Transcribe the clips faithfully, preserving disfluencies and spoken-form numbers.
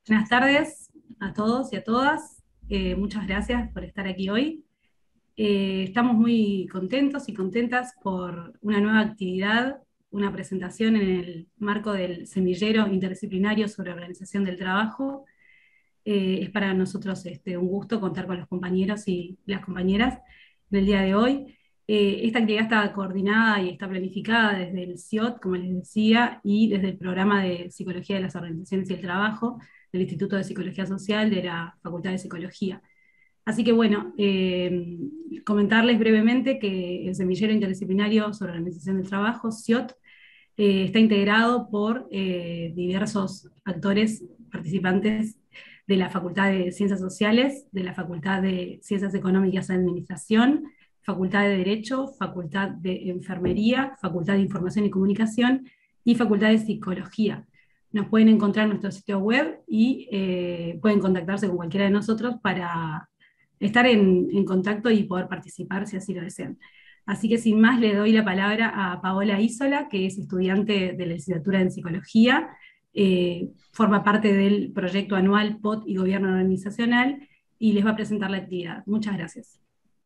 Buenas tardes a todos y a todas. Eh, muchas gracias por estar aquí hoy. Eh, estamos muy contentos y contentas por una nueva actividad, una presentación en el marco del Semillero Interdisciplinario sobre Organización del Trabajo. Eh, es para nosotros este, un gusto contar con los compañeros y las compañeras del día de hoy. Eh, esta actividad está coordinada y está planificada desde el C I O T, como les decía, y desde el Programa de Psicología de las Organizaciones y el Trabajo del Instituto de Psicología Social de la Facultad de Psicología. Así que bueno, eh, comentarles brevemente que el Semillero Interdisciplinario sobre Organización del Trabajo, C I O T, eh, está integrado por eh, diversos actores participantes de la Facultad de Ciencias Sociales, de la Facultad de Ciencias Económicas y Administración, Facultad de Derecho, Facultad de Enfermería, Facultad de Información y Comunicación y Facultad de Psicología. Nos pueden encontrar en nuestro sitio web y eh, pueden contactarse con cualquiera de nosotros para estar en, en contacto y poder participar si así lo desean. Así que sin más le doy la palabra a Paola Isola, que es estudiante de la licenciatura en Psicología, eh, forma parte del proyecto anual P O T y Gobierno Organizacional, y les va a presentar la actividad. Muchas gracias.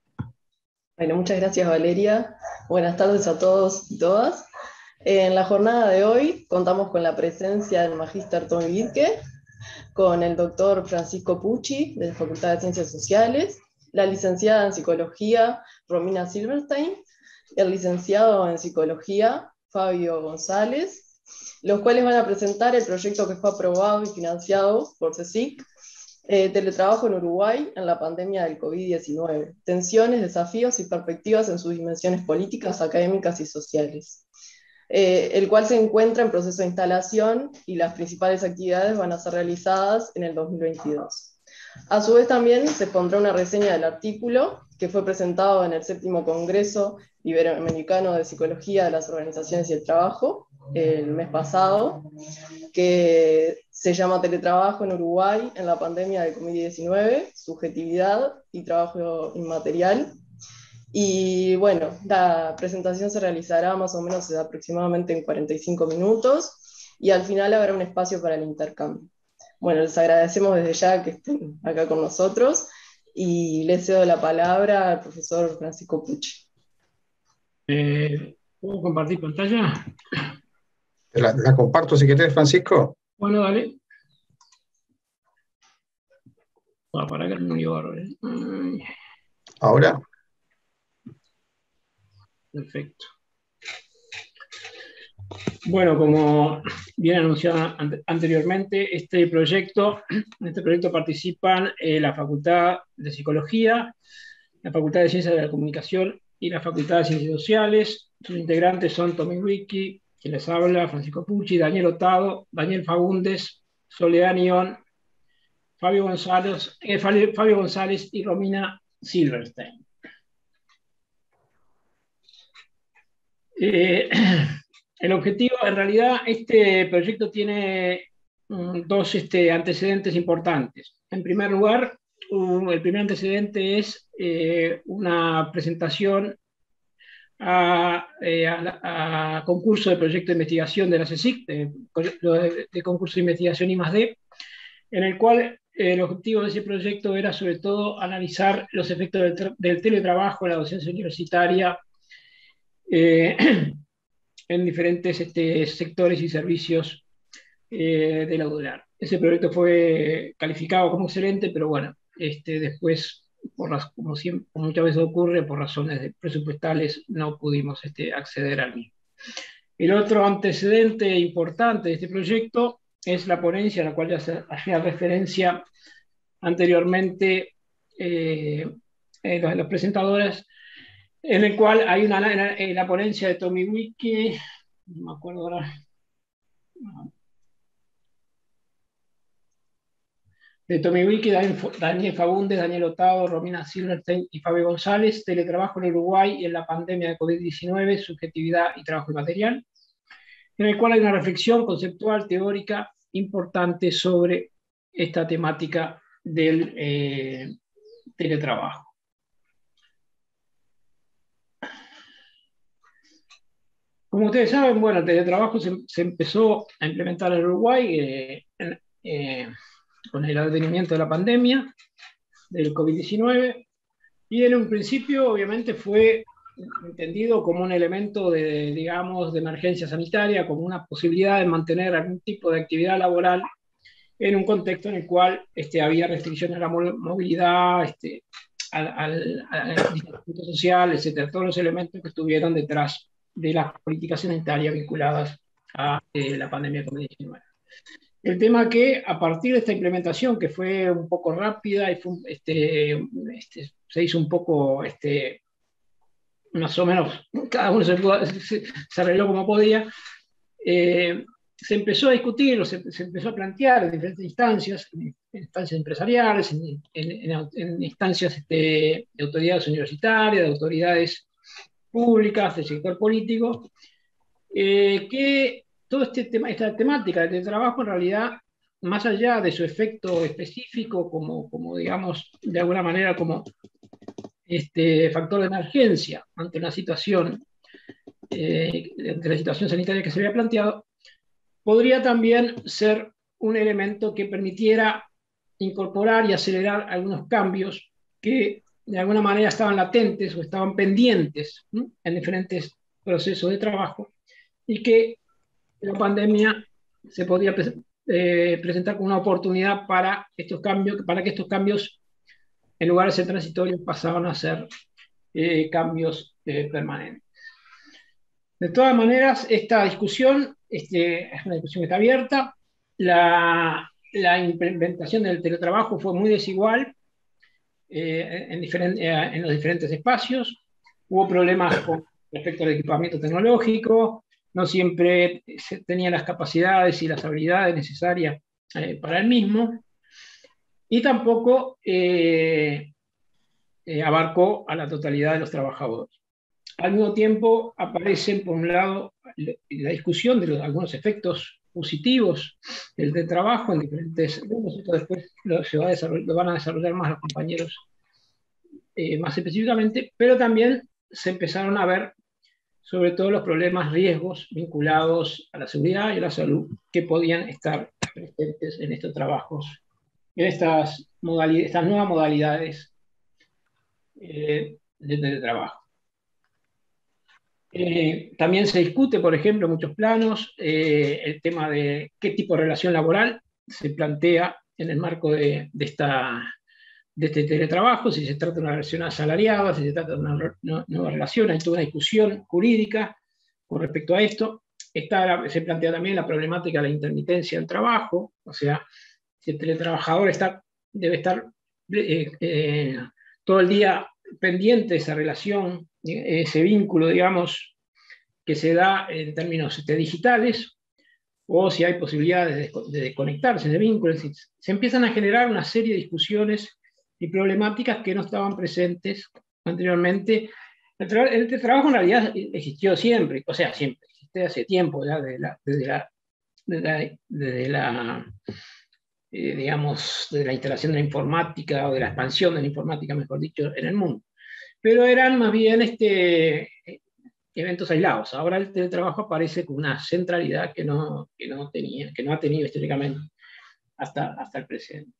Bueno, muchas gracias Valeria. Buenas tardes a todos y todas. En la jornada de hoy contamos con la presencia del magíster Tommy Wirtke, con el doctor Francisco Pucci, de la Facultad de Ciencias Sociales, la licenciada en Psicología Romina Silverstein, el licenciado en Psicología Fabio González, los cuales van a presentar el proyecto que fue aprobado y financiado por CSIC, eh, Teletrabajo en Uruguay en la pandemia del COVID diecinueve, tensiones, desafíos y perspectivas en sus dimensiones políticas, académicas y sociales. Eh, el cual se encuentra en proceso de instalación y las principales actividades van a ser realizadas en el dos mil veintidós. A su vez también se pondrá una reseña del artículo que fue presentado en el séptimo Congreso Iberoamericano de Psicología de las Organizaciones y el Trabajo el mes pasado, que se llama Teletrabajo en Uruguay en la pandemia del COVID diecinueve, subjetividad y trabajo inmaterial. Y bueno, la presentación se realizará más o menos aproximadamente en cuarenta y cinco minutos y al final habrá un espacio para el intercambio. Bueno, les agradecemos desde ya que estén acá con nosotros y les cedo la palabra al profesor Francisco Pucci. Eh, ¿Puedo compartir pantalla? La, la comparto si querés, Francisco. Bueno, dale. Ah, para que no llevo errores. ¿Ahora? Perfecto. Bueno, como bien anunciado anteriormente, este proyecto, en este proyecto participan eh, la Facultad de Psicología, la Facultad de Ciencias de la Comunicación y la Facultad de Ciencias Sociales. Sus integrantes son Tommy Wirtke, quien les habla, Francisco Pucci, Daniel Hurtado, Daniel Fagundes, Soledad Nión, Fabio González, eh, Fabio González y Romina Silverstein. Eh, el objetivo, en realidad, este proyecto tiene um, dos este, antecedentes importantes. En primer lugar, um, el primer antecedente es eh, una presentación a, eh, a, a concurso de proyecto de investigación de la CSIC, de, de, de concurso de investigación I más D, en el cual el objetivo de ese proyecto era sobre todo analizar los efectos del, del teletrabajo en la docencia universitaria eh, en diferentes este, sectores y servicios eh, de la U D E L A R. Ese proyecto fue calificado como excelente, pero bueno, este, después, por las, como, siempre, como muchas veces ocurre, por razones presupuestales no pudimos este, acceder al mismo. El otro antecedente importante de este proyecto es la ponencia a la cual ya se hacía referencia anteriormente eh, eh, las, las presentadoras, en el cual hay una la, la ponencia de Tommy Wirtke, no me acuerdo ahora, de Tommy Wirtke, Daniel Fagundes, Daniel Hurtado, Romina Silverstein y Fabio González, Teletrabajo en Uruguay y en la pandemia de COVID diecinueve, subjetividad y trabajo inmaterial, en el cual hay una reflexión conceptual, teórica, importante sobre esta temática del eh, teletrabajo. Como ustedes saben, bueno, el teletrabajo se, se empezó a implementar en Uruguay eh, en, eh, con el advenimiento de la pandemia del COVID diecinueve, y en un principio obviamente fue entendido como un elemento de, digamos, de emergencia sanitaria, como una posibilidad de mantener algún tipo de actividad laboral en un contexto en el cual este, había restricciones a la movilidad, este, al, al, al distanciamiento social, etcétera, todos los elementos que estuvieron detrás de las políticas sanitarias vinculadas a eh, la pandemia de COVID diecinueve. El tema que a partir de esta implementación, que fue un poco rápida y fue, este, este, se hizo un poco, este, más o menos, cada uno se, se, se arregló como podía, eh, se empezó a discutir, o se, se empezó a plantear en diferentes instancias, en, en instancias empresariales, en, en, en, en instancias este, de autoridades universitarias, de autoridades públicas, del sector político, eh, que toda este tema, esta temática del trabajo en realidad, más allá de su efecto específico, como, como digamos, de alguna manera como este factor de emergencia ante una situación, eh, ante la situación sanitaria que se había planteado, podría también ser un elemento que permitiera incorporar y acelerar algunos cambios que de alguna manera estaban latentes o estaban pendientes, ¿no?, en diferentes procesos de trabajo, y que la pandemia se podía pre eh, presentar como una oportunidad para estos cambios, para que estos cambios, en lugar de ser transitorios, pasaban a ser eh, cambios eh, permanentes. De todas maneras, esta discusión este, es una discusión que está abierta. La, la implementación del teletrabajo fue muy desigual eh, en, diferente, eh, en los diferentes espacios. Hubo problemas con respecto al equipamiento tecnológico, no siempre se tenían las capacidades y las habilidades necesarias eh, para el mismo, y tampoco eh, eh, abarcó a la totalidad de los trabajadores. Al mismo tiempo aparecen, por un lado, la discusión de los, algunos efectos positivos del teletrabajo en diferentes... Bueno, esto después lo, se va a lo van a desarrollar más los compañeros eh, más específicamente, pero también se empezaron a ver sobre todo los problemas, riesgos vinculados a la seguridad y a la salud que podían estar presentes en estos trabajos, en estas, modalidades, estas nuevas modalidades eh, de teletrabajo. Eh, también se discute, por ejemplo, en muchos planos, eh, el tema de qué tipo de relación laboral se plantea en el marco de, de, esta, de este teletrabajo, si se trata de una relación asalariada, si se trata de una nueva no, relación, hay toda una discusión jurídica con respecto a esto. Está, se plantea también la problemática de la intermitencia del trabajo, o sea, si el teletrabajador está, debe estar eh, eh, todo el día pendiente de esa relación, ese vínculo, digamos, que se da en términos este, digitales, o si hay posibilidades de, de desconectarse de vínculos. Se empiezan a generar una serie de discusiones y problemáticas que no estaban presentes anteriormente. El, tra el trabajo en realidad existió siempre, o sea, siempre, existe hace tiempo ya, desde la, desde la, desde la, desde la eh, digamos, de la instalación de la informática, o de la expansión de la informática, mejor dicho, en el mundo. Pero eran más bien este, eventos aislados. Ahora el teletrabajo aparece con una centralidad que no, que no, tenía, que no ha tenido históricamente hasta, hasta el presente.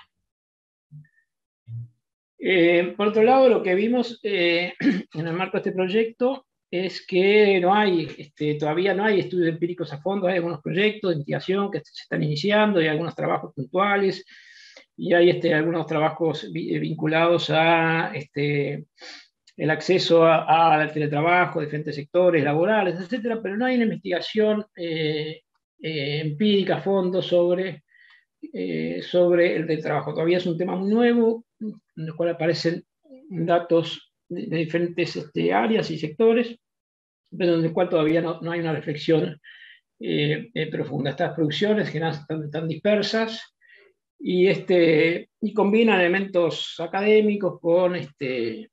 Eh, por otro lado, lo que vimos eh, en el marco de este proyecto es que no hay, este, todavía no hay estudios empíricos a fondo, hay algunos proyectos de investigación que se están iniciando, hay algunos trabajos puntuales, y hay este, algunos trabajos vinculados a este, el acceso al teletrabajo, diferentes sectores laborales, etcétera, pero no hay una investigación eh, eh, empírica a fondo sobre, eh, sobre el teletrabajo. Todavía es un tema muy nuevo, en el cual aparecen datos de, de diferentes este, áreas y sectores, pero en el cual todavía no, no hay una reflexión eh, eh, profunda. Estas producciones que están, están dispersas, y, este, y combinan elementos académicos con, este,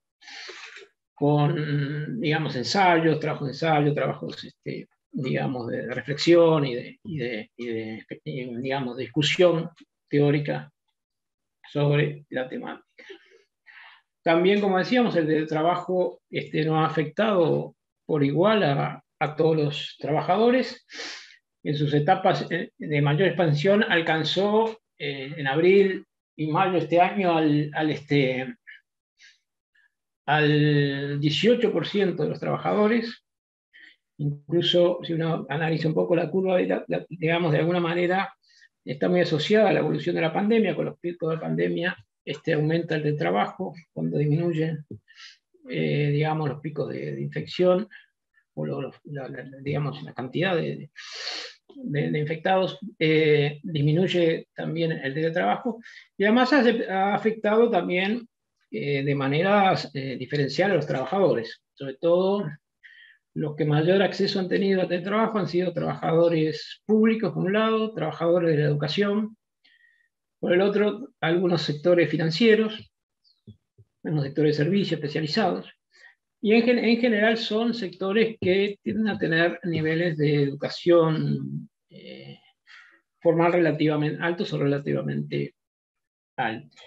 con digamos, ensayos, trabajos de ensayo, trabajos este, digamos, de reflexión y de, y de, y de y, digamos, de discusión teórica sobre la temática. También, como decíamos, el del trabajo este, no ha afectado por igual a, a todos los trabajadores. En sus etapas de mayor expansión alcanzó eh, en abril y mayo de este año al, al, este, al dieciocho por ciento de los trabajadores. Incluso si uno analiza un poco la curva, digamos, de alguna manera está muy asociada a la evolución de la pandemia. Con los picos de la pandemia este, aumenta el del trabajo, cuando disminuyen, eh, digamos, los picos de, de infección, o lo, la, la, digamos, la cantidad de, de, de infectados, eh, disminuye también el teletrabajo, y además ha, ha afectado también eh, de maneras eh, diferenciales a los trabajadores. Sobre todo, los que mayor acceso han tenido al teletrabajo han sido trabajadores públicos, por un lado, trabajadores de la educación, por el otro, algunos sectores financieros, algunos sectores de servicios especializados, y en, en general son sectores que tienden a tener niveles de educación eh, formal relativamente altos o relativamente altos.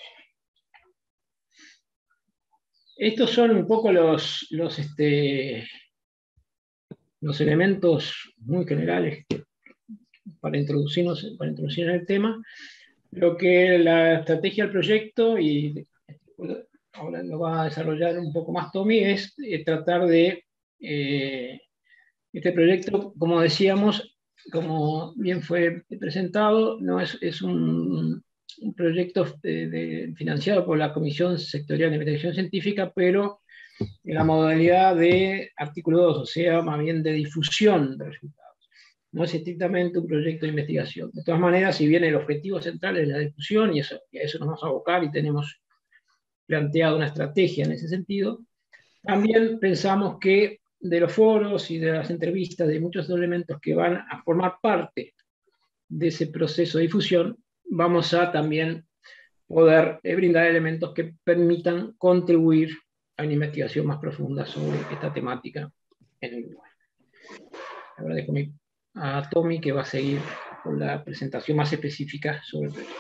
Estos son un poco los, los, este, los elementos muy generales que, para introducirnos para introducir en el tema. Lo que la estrategia del proyecto, y ahora lo va a desarrollar un poco más Tommy, es eh, tratar de, eh, este proyecto, como decíamos, como bien fue presentado, no es, es un, un proyecto de, de, financiado por la Comisión Sectorial de Investigación Científica, pero en la modalidad de artículo dos, o sea, más bien de difusión de resultados. No es estrictamente un proyecto de investigación. De todas maneras, si bien el objetivo central es la difusión, y, eso, y a eso nos vamos a abocar, y tenemos planteado una estrategia en ese sentido, también pensamos que de los foros y de las entrevistas, de muchos elementos que van a formar parte de ese proceso de difusión, vamos a también poder eh, brindar elementos que permitan contribuir a una investigación más profunda sobre esta temática en el Uruguay. Ahora dejo a Tommy, que va a seguir con la presentación más específica sobre el proyecto.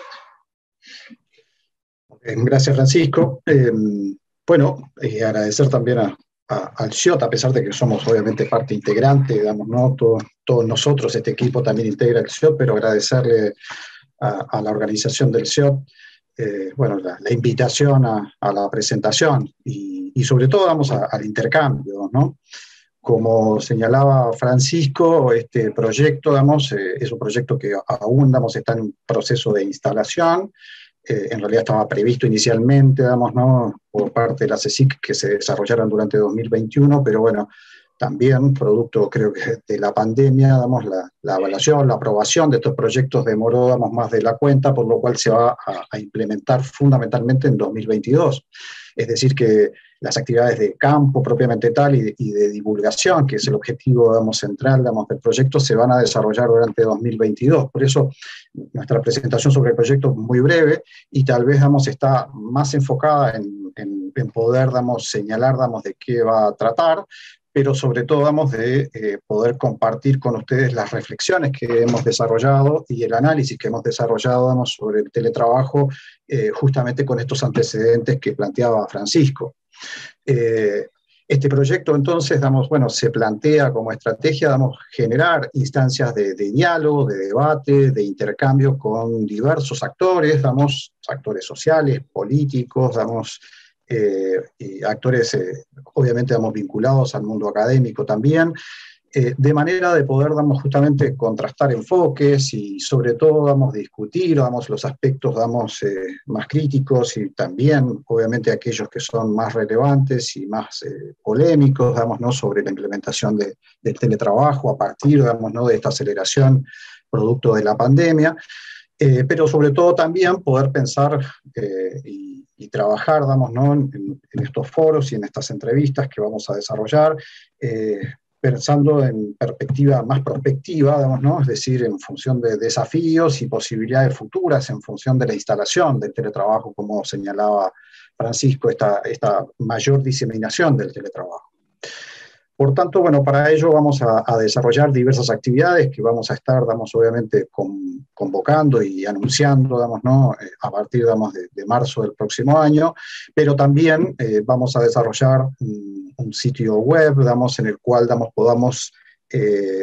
Gracias, Francisco. Eh, bueno, eh, agradecer también a, a, al C I O T, a pesar de que somos obviamente parte integrante, digamos, ¿no? Todos, todos nosotros, este equipo también integra el C I O T, pero agradecerle a, a la organización del C I O T, eh, bueno, la, la invitación a, a la presentación y, y sobre todo, vamos, a, al intercambio, ¿no? Como señalaba Francisco, este proyecto, digamos, eh, es un proyecto que aún, digamos, está en un proceso de instalación. Eh, en realidad estaba previsto inicialmente, digamos, ¿no? Por parte de la C S I C que se desarrollaran durante dos mil veintiuno, pero bueno, también producto, creo que, de la pandemia, digamos, la, la evaluación, la aprobación de estos proyectos demoró, digamos, más de la cuenta, por lo cual se va a, a implementar fundamentalmente en dos mil veintidós. Es decir, que las actividades de campo propiamente tal y de, y de divulgación, que es el objetivo, digamos, central, digamos, del proyecto, se van a desarrollar durante dos mil veintidós. Por eso nuestra presentación sobre el proyecto es muy breve y tal vez, digamos, está más enfocada en, en, en poder, digamos, señalar, digamos, de qué va a tratar, pero sobre todo, digamos, de eh, poder compartir con ustedes las reflexiones que hemos desarrollado y el análisis que hemos desarrollado, digamos, sobre el teletrabajo, eh, justamente con estos antecedentes que planteaba Francisco. Eh, este proyecto, entonces, damos, bueno, se plantea como estrategia, damos, generar instancias de, de diálogo, de debate, de intercambio con diversos actores, damos, actores sociales, políticos, damos, eh, y actores, eh, obviamente, damos, vinculados al mundo académico también, eh, de manera de poder, damos, justamente contrastar enfoques y sobre todo, damos, discutir, damos, los aspectos, damos, eh, más críticos y también, obviamente, aquellos que son más relevantes y más eh, polémicos, damos, ¿no? Sobre la implementación de, del teletrabajo a partir, damos, ¿no? De esta aceleración producto de la pandemia, eh, pero sobre todo también poder pensar eh, y, y trabajar, damos, ¿no? En, en estos foros y en estas entrevistas que vamos a desarrollar, eh, pensando en perspectiva más prospectiva, digamos, ¿no? Es decir, en función de desafíos y posibilidades futuras, en función de la instalación del teletrabajo, como señalaba Francisco, esta, esta mayor diseminación del teletrabajo. Por tanto, bueno, para ello vamos a, a desarrollar diversas actividades que vamos a estar, digamos, obviamente con, convocando y anunciando, digamos, ¿no? Eh, a partir, digamos, de, de marzo del próximo año, pero también eh, vamos a desarrollar un, un sitio web, digamos, en el cual, digamos, podamos eh,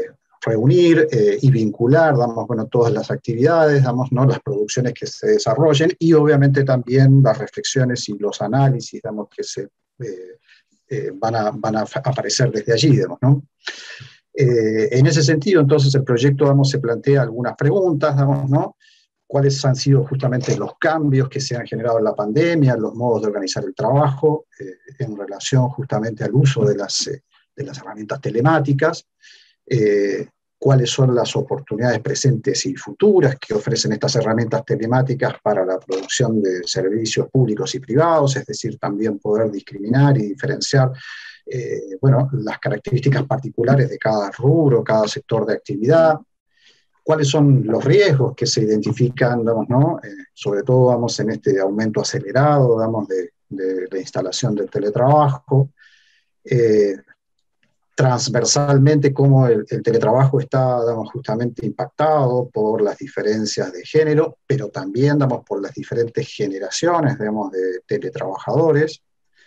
reunir eh, y vincular, digamos, bueno, todas las actividades, digamos, ¿no? Las producciones que se desarrollen y obviamente también las reflexiones y los análisis, digamos, que se, eh, eh, van, a, van a aparecer desde allí, digamos, ¿no? Eh, en ese sentido, entonces, el proyecto, digamos, se plantea algunas preguntas, digamos, ¿no? ¿Cuáles han sido justamente los cambios que se han generado en la pandemia, los modos de organizar el trabajo eh, en relación justamente al uso de las, eh, de las herramientas telemáticas? Eh, cuáles son las oportunidades presentes y futuras que ofrecen estas herramientas telemáticas para la producción de servicios públicos y privados, es decir, también poder discriminar y diferenciar eh, bueno, las características particulares de cada rubro, cada sector de actividad, cuáles son los riesgos que se identifican, digamos, ¿no? eh, sobre todo vamos, en este aumento acelerado digamos, de, de la instalación del teletrabajo, eh, transversalmente cómo el, el teletrabajo está, digamos, justamente impactado por las diferencias de género, pero también, digamos, por las diferentes generaciones, digamos, de teletrabajadores,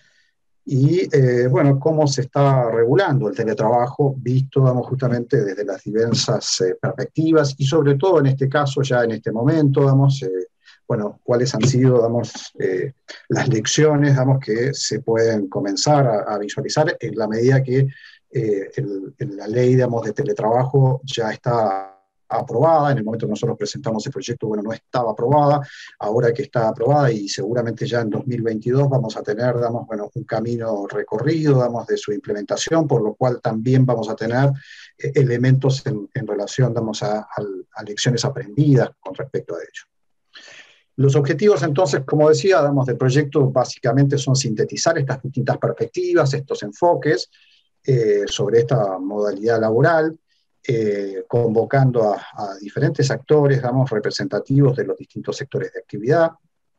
y, eh, bueno, cómo se está regulando el teletrabajo visto, digamos, justamente desde las diversas eh, perspectivas, y sobre todo en este caso, ya en este momento, digamos, eh, bueno, cuáles han sido, digamos, eh, las lecciones, digamos, que se pueden comenzar a, a visualizar en la medida que Eh, el, el, la ley, digamos, de teletrabajo ya está aprobada. En el momento que nosotros presentamos el proyecto, bueno, no estaba aprobada, ahora que está aprobada y seguramente ya en dos mil veintidós vamos a tener, digamos, bueno, un camino recorrido, digamos, de su implementación, por lo cual también vamos a tener eh, elementos en, en relación, digamos, a, a, a lecciones aprendidas con respecto a ello. Los objetivos, entonces, como decía, digamos, del proyecto básicamente son sintetizar estas distintas perspectivas, estos enfoques, Eh, sobre esta modalidad laboral, eh, convocando a, a diferentes actores, digamos, representativos de los distintos sectores de actividad,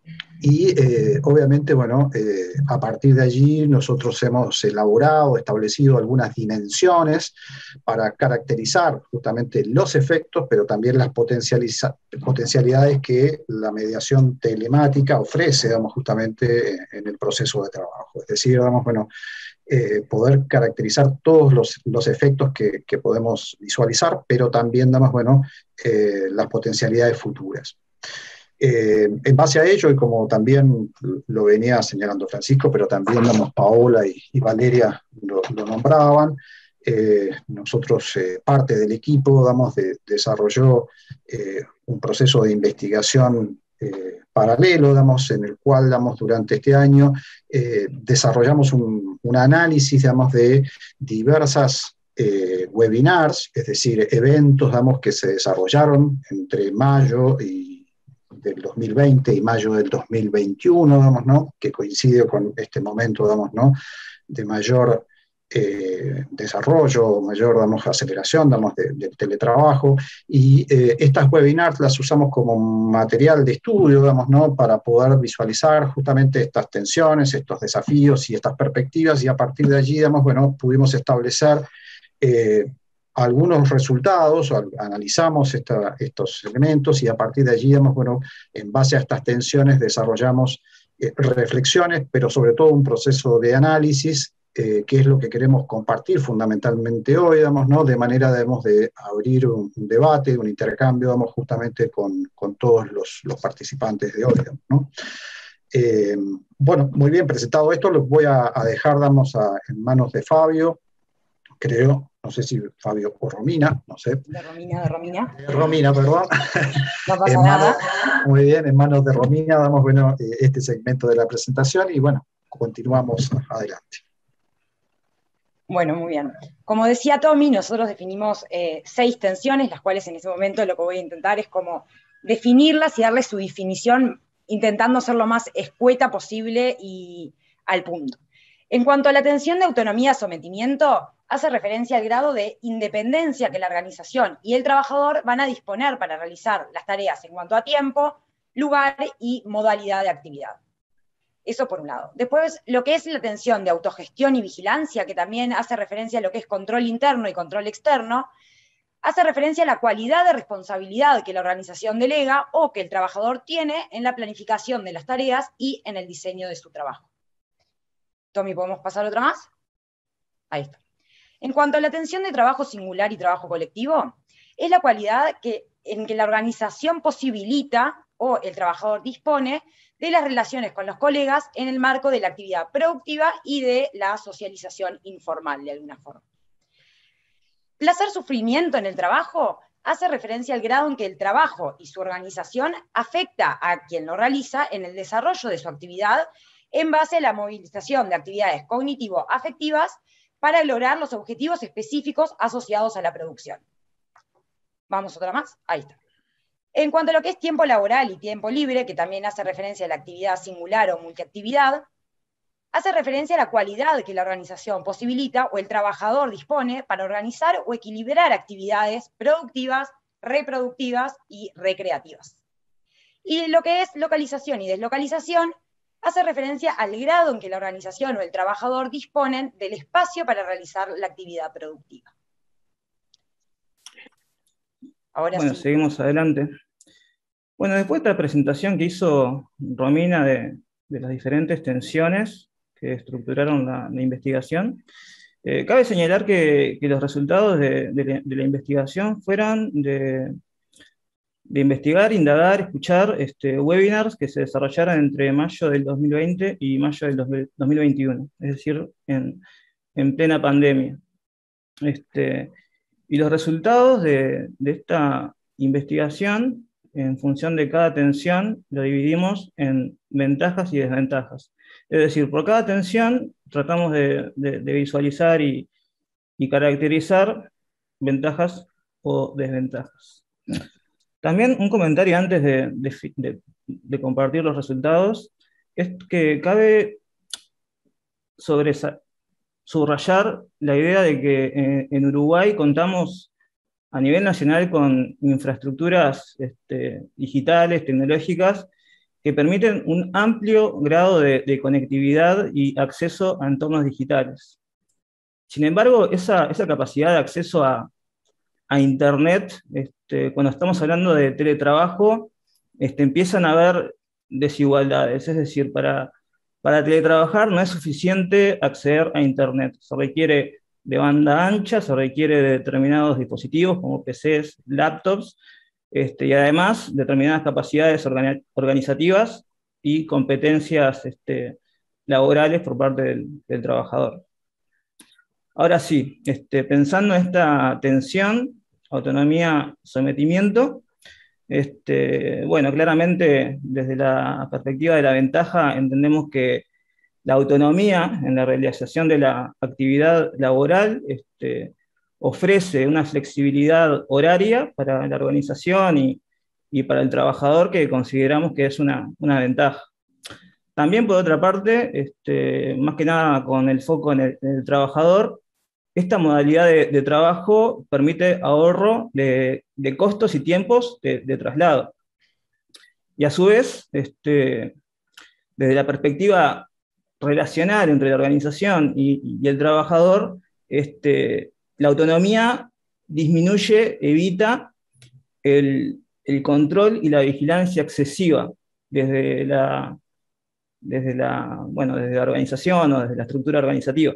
y eh, obviamente, bueno, eh, a partir de allí nosotros hemos elaborado, establecido algunas dimensiones para caracterizar justamente los efectos, pero también las potencialidades que la mediación telemática ofrece, digamos, justamente en el proceso de trabajo. Es decir, digamos, bueno, Eh, poder caracterizar todos los, los efectos que, que podemos visualizar, pero también, damos, bueno, eh, las potencialidades futuras. Eh, en base a ello, y como también lo venía señalando Francisco, pero también damos, Paola y, y Valeria lo, lo nombraban, eh, nosotros, eh, parte del equipo, damos, de, desarrolló eh, un proceso de investigación eh, paralelo, damos, en el cual, damos, durante este año eh, desarrollamos un, un análisis, digamos, de diversas eh, webinars, es decir, eventos, damos, que se desarrollaron entre mayo y del dos mil veinte y mayo del dos mil veintiuno, digamos, ¿no? Que coincide con este momento, digamos, ¿no? De mayor eh, desarrollo, mayor, digamos, aceleración, digamos, de, del teletrabajo, y eh, estas webinars las usamos como material de estudio, digamos, ¿no? Para poder visualizar justamente estas tensiones, estos desafíos y estas perspectivas, y a partir de allí, digamos, bueno, pudimos establecer eh, algunos resultados, analizamos esta, estos elementos, y a partir de allí, digamos, bueno, en base a estas tensiones desarrollamos eh, reflexiones, pero sobre todo un proceso de análisis, eh, que es lo que queremos compartir fundamentalmente hoy, digamos, ¿no? De manera, digamos, de abrir un, un debate, un intercambio, digamos, justamente con, con todos los, los participantes de hoy, digamos, ¿no? Eh, bueno, muy bien presentado esto, lo voy a, a dejar, digamos, a, en manos de Fabio, creo, no sé si Fabio o Romina, no sé. De Romina, de Romina. De Romina, perdón. No pasa en nada. Manos, muy bien, en manos de Romina damos, bueno, este segmento de la presentación y, bueno, continuamos adelante. Bueno, muy bien. Como decía Tommy, nosotros definimos eh, seis tensiones, las cuales en ese momento lo que voy a intentar es como definirlas y darle su definición, intentando ser lo más escueta posible y al punto. En cuanto a la tensión de autonomía-sometimiento, hace referencia al grado de independencia que la organización y el trabajador van a disponer para realizar las tareas en cuanto a tiempo, lugar y modalidad de actividad. Eso por un lado. Después, lo que es la tensión de autogestión y vigilancia, que también hace referencia a lo que es control interno y control externo, hace referencia a la cualidad de responsabilidad que la organización delega o que el trabajador tiene en la planificación de las tareas y en el diseño de su trabajo. Tommy, ¿podemos pasar otra más? Ahí está. En cuanto a la tensión de trabajo singular y trabajo colectivo, es la cualidad que, en que la organización posibilita o el trabajador dispone de las relaciones con los colegas en el marco de la actividad productiva y de la socialización informal, de alguna forma. Placer-sufrimiento en el trabajo hace referencia al grado en que el trabajo y su organización afecta a quien lo realiza en el desarrollo de su actividad en base a la movilización de actividades cognitivo-afectivas para lograr los objetivos específicos asociados a la producción. Vamos otra más, ahí está. En cuanto a lo que es tiempo laboral y tiempo libre, que también hace referencia a la actividad singular o multiactividad, hace referencia a la cualidad que la organización posibilita o el trabajador dispone para organizar o equilibrar actividades productivas, reproductivas y recreativas. Y lo que es localización y deslocalización hace referencia al grado en que la organización o el trabajador disponen del espacio para realizar la actividad productiva. Ahora bueno, sí. seguimos adelante. Bueno, después de esta presentación que hizo Romina de, de las diferentes tensiones que estructuraron la, la investigación, eh, cabe señalar que, que los resultados de, de, la, de la investigación fueran de, de investigar, indagar, escuchar este, webinars que se desarrollaron entre mayo del dos mil veinte y mayo del dos mil veintiuno, es decir, en, en plena pandemia. Este, y los resultados de, de esta investigación, en función de cada tensión, lo dividimos en ventajas y desventajas. Es decir, por cada tensión tratamos de, de, de visualizar y, y caracterizar ventajas o desventajas. También un comentario antes de, de, de, de compartir los resultados, es que cabe sobre esa, subrayar la idea de que en, en Uruguay contamos a nivel nacional con infraestructuras este, digitales, tecnológicas, que permiten un amplio grado de, de conectividad y acceso a entornos digitales. Sin embargo, esa, esa capacidad de acceso a, a Internet, este, cuando estamos hablando de teletrabajo, este, empiezan a haber desigualdades. Es decir, para, para teletrabajar no es suficiente acceder a Internet. Se requiere de banda ancha, se requiere de determinados dispositivos como P Cs, laptops, este, y además determinadas capacidades organi organizativas y competencias este, laborales por parte del, del trabajador. Ahora sí, este, pensando en esta tensión, autonomía, sometimiento, este, bueno, claramente desde la perspectiva de la ventaja entendemos que la autonomía en la realización de la actividad laboral este, ofrece una flexibilidad horaria para la organización y, y para el trabajador que consideramos que es una, una ventaja. También, por otra parte, este, más que nada con el foco en el, en el trabajador, esta modalidad de, de trabajo permite ahorro de, de costos y tiempos de, de traslado. Y a su vez, este, desde la perspectiva relacional entre la organización y, y el trabajador, este, la autonomía disminuye, evita el, el control y la vigilancia excesiva desde la, desde la, bueno, desde la organización o desde la estructura organizativa.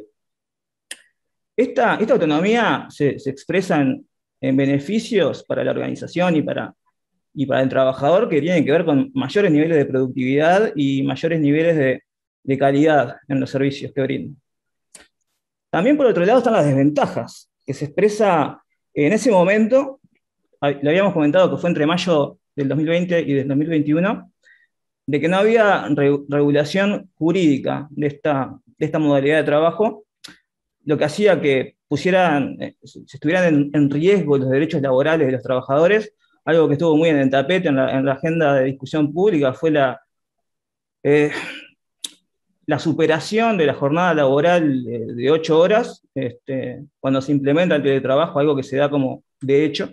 Esta, esta autonomía se, se expresa en, en beneficios para la organización y para, y para el trabajador que tienen que ver con mayores niveles de productividad y mayores niveles de de calidad en los servicios que brindan. También por otro lado están las desventajas, que se expresa en ese momento, le habíamos comentado que fue entre mayo del dos mil veinte y del dos mil veintiuno, de que no había re regulación jurídica de esta, de esta modalidad de trabajo, lo que hacía que pusieran, se estuvieran en, en riesgo los derechos laborales de los trabajadores. Algo que estuvo muy en el tapete en la, en la agenda de discusión pública fue la... Eh, la superación de la jornada laboral de, de ocho horas, este, cuando se implementa el teletrabajo, algo que se da como de hecho,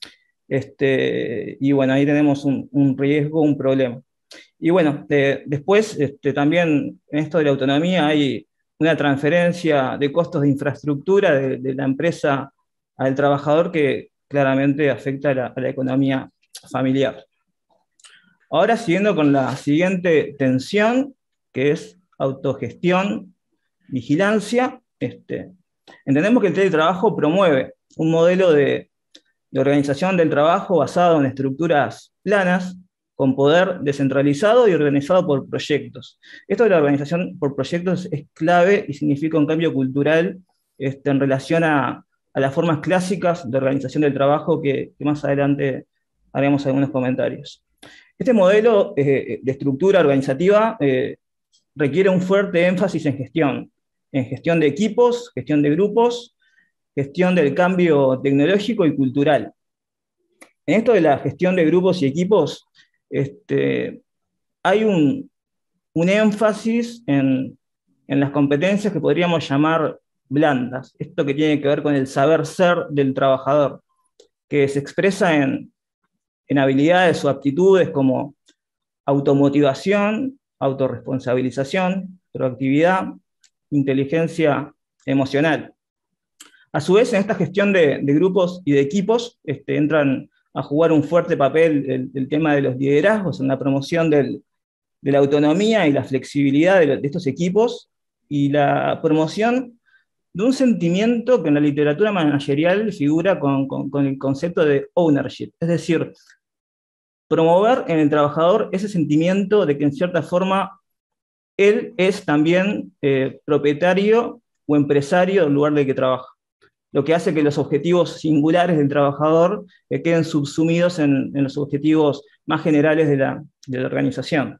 este, y bueno, ahí tenemos un, un riesgo, un problema. Y bueno, eh, después este, también en esto de la autonomía hay una transferencia de costos de infraestructura de, de la empresa al trabajador que claramente afecta a la, a la economía familiar. Ahora siguiendo con la siguiente tensión, que es autogestión, vigilancia, este, Entendemos que el teletrabajo promueve un modelo de, de organización del trabajo basado en estructuras planas, con poder descentralizado y organizado por proyectos. Esto de la organización por proyectos es clave y significa un cambio cultural este, en relación a, a las formas clásicas de organización del trabajo que, que más adelante haremos algunos comentarios. Este modelo eh, de estructura organizativa eh, requiere un fuerte énfasis en gestión, en gestión de equipos, gestión de grupos, gestión del cambio tecnológico y cultural. En esto de la gestión de grupos y equipos, este, hay un, un énfasis en, en las competencias que podríamos llamar blandas, esto que tiene que ver con el saber ser del trabajador, que se expresa en, en habilidades o aptitudes como automotivación, autorresponsabilización, proactividad, inteligencia emocional. A su vez, en esta gestión de, de grupos y de equipos este, entran a jugar un fuerte papel el, el tema de los liderazgos en la promoción del, de la autonomía y la flexibilidad de, de estos equipos y la promoción de un sentimiento que en la literatura managerial figura con, con, con el concepto de ownership, es decir, promover en el trabajador ese sentimiento de que en cierta forma él es también eh, propietario o empresario del lugar del que trabaja, lo que hace que los objetivos singulares del trabajador eh, queden subsumidos en, en los objetivos más generales de la, de la organización.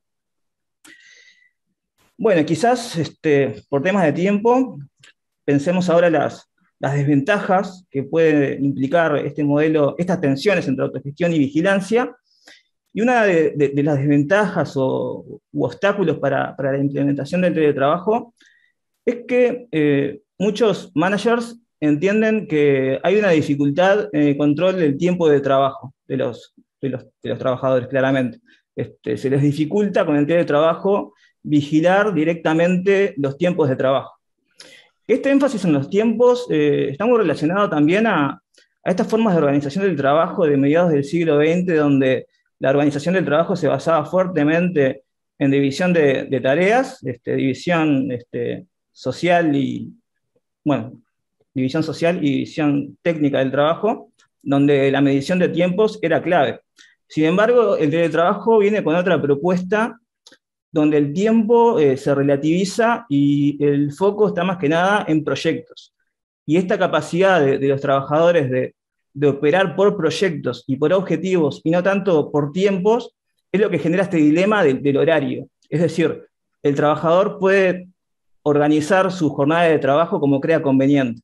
Bueno, quizás este, por temas de tiempo, pensemos ahora las, las desventajas que puede implicar este modelo, estas tensiones entre autogestión y vigilancia. Y una de, de, de las desventajas o u obstáculos para, para la implementación del teletrabajo es que eh, muchos managers entienden que hay una dificultad en el control del tiempo de trabajo de los, de los, de los trabajadores, claramente. Este, se les dificulta con el teletrabajo vigilar directamente los tiempos de trabajo. Este énfasis en los tiempos eh, está muy relacionado también a, a estas formas de organización del trabajo de mediados del siglo veinte, donde la organización del trabajo se basaba fuertemente en división de, de tareas, este, división este, social y, bueno, división social y división técnica del trabajo, donde la medición de tiempos era clave. Sin embargo, el teletrabajo viene con otra propuesta donde el tiempo eh, se relativiza y el foco está más que nada en proyectos. Y esta capacidad de, de los trabajadores de, de operar por proyectos y por objetivos, y no tanto por tiempos, es lo que genera este dilema de, del horario. Es decir, el trabajador puede organizar su jornada de trabajo como crea conveniente.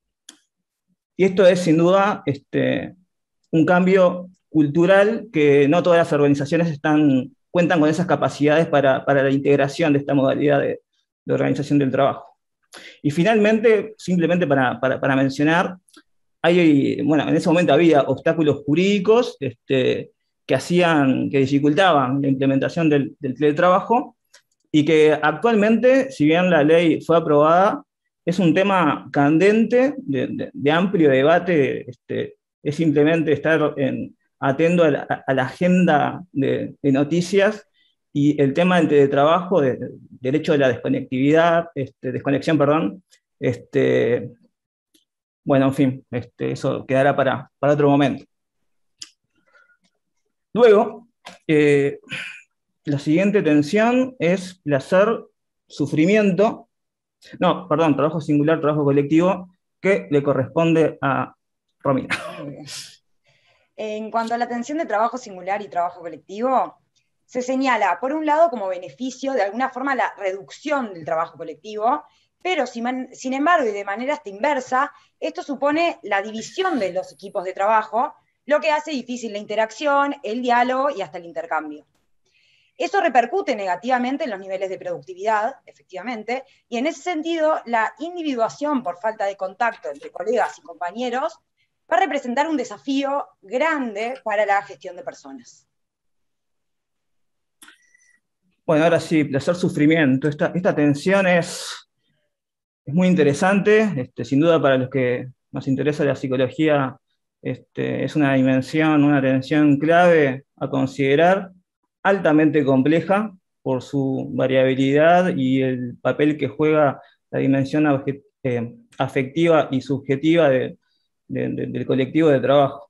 Y esto es, sin duda, este, un cambio cultural que no todas las organizaciones están, cuentan con esas capacidades para, para la integración de esta modalidad de, de organización del trabajo. Y finalmente, simplemente para, para, para mencionar, hay, bueno, en ese momento había obstáculos jurídicos este, que hacían, que dificultaban la implementación del, del teletrabajo, y que actualmente, si bien la ley fue aprobada, es un tema candente, de, de, de amplio debate, este, es simplemente estar en, atento a la, a la agenda de, de noticias, y el tema del teletrabajo, de, de, del hecho de la desconectividad, este, desconexión, perdón, este, bueno, en fin, este, eso quedará para, para otro momento. Luego, eh, la siguiente tensión es placer-sufrimiento. No, perdón, trabajo singular, trabajo colectivo, que le corresponde a Romina. En cuanto a la tensión de trabajo singular y trabajo colectivo, se señala, por un lado, como beneficio, de alguna forma, la reducción del trabajo colectivo, pero sin, sin embargo, y de manera hasta inversa, esto supone la división de los equipos de trabajo, lo que hace difícil la interacción, el diálogo y hasta el intercambio. Eso repercute negativamente en los niveles de productividad, efectivamente, y en ese sentido, la individuación por falta de contacto entre colegas y compañeros va a representar un desafío grande para la gestión de personas. Bueno, ahora sí, placer-sufrimiento. Esta, esta tensión es, es muy interesante, este, sin duda para los que nos interesa la psicología, este, es una dimensión, una tensión clave a considerar, altamente compleja por su variabilidad y el papel que juega la dimensión eh, afectiva y subjetiva de, de, de, del colectivo de trabajo.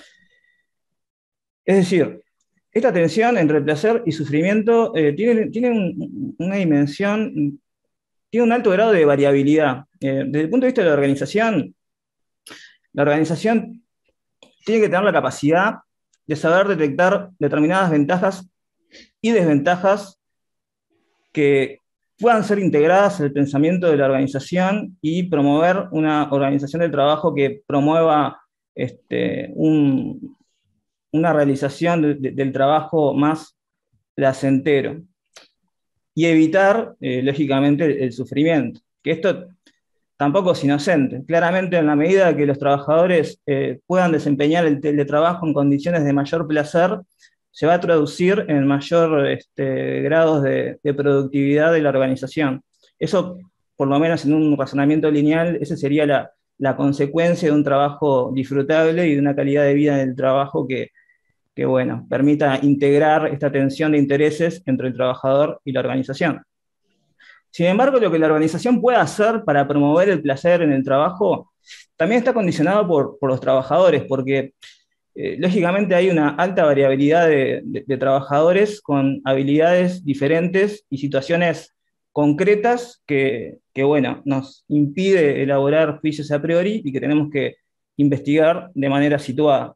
Es decir, esta tensión entre placer y sufrimiento eh, tiene, tiene un, una dimensión, tiene un alto grado de variabilidad. Eh, desde el punto de vista de la organización, la organización tiene que tener la capacidad de saber detectar determinadas ventajas y desventajas que puedan ser integradas en el pensamiento de la organización y promover una organización de trabajo que promueva este, un, una realización de, de, del trabajo más placentero y evitar, eh, lógicamente, el, el sufrimiento, que esto tampoco es inocente. Claramente, en la medida que los trabajadores eh, puedan desempeñar el teletrabajo en condiciones de mayor placer, se va a traducir en mayor este, grados de, de productividad de la organización. Eso, por lo menos en un razonamiento lineal, esa sería la, la consecuencia de un trabajo disfrutable y de una calidad de vida en el trabajo que, que bueno, permita integrar esta tensión de intereses entre el trabajador y la organización. Sin embargo, lo que la organización puede hacer para promover el placer en el trabajo también está condicionado por, por los trabajadores, porque eh, lógicamente hay una alta variabilidad de, de, de trabajadores con habilidades diferentes y situaciones concretas que, que, bueno, nos impide elaborar juicios a priori y que tenemos que investigar de manera situada.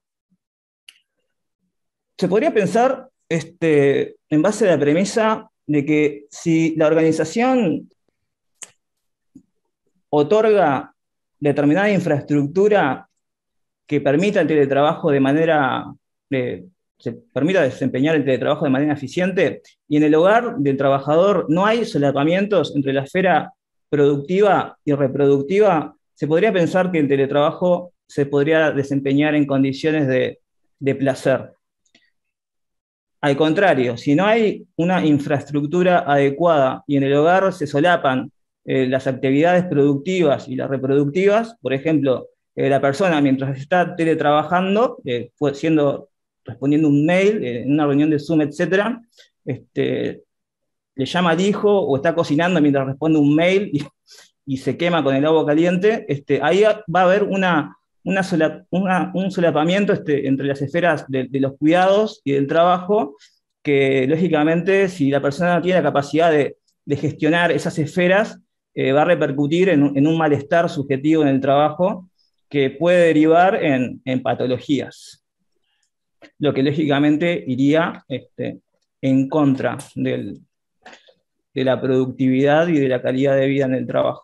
Se podría pensar, este, en base a la premisa de que si la organización otorga determinada infraestructura que permita el teletrabajo de manera, eh, se permita desempeñar el teletrabajo de manera eficiente, y en el hogar del trabajador no hay solapamientos entre la esfera productiva y reproductiva, se podría pensar que el teletrabajo se podría desempeñar en condiciones de, de placer. Al contrario, si no hay una infraestructura adecuada y en el hogar se solapan eh, las actividades productivas y las reproductivas, por ejemplo, eh, la persona mientras está teletrabajando, eh, siendo, respondiendo un mail, eh, en una reunión de Zoom, etcétera, este, le llama al hijo o está cocinando mientras responde un mail y, y se quema con el agua caliente, este, ahí va a haber una... Una sola, una, un solapamiento este, entre las esferas de, de los cuidados y del trabajo, que lógicamente si la persona no tiene la capacidad de, de gestionar esas esferas, eh, va a repercutir en, en un malestar subjetivo en el trabajo que puede derivar en, en patologías, lo que lógicamente iría este, en contra del, de la productividad y de la calidad de vida en el trabajo.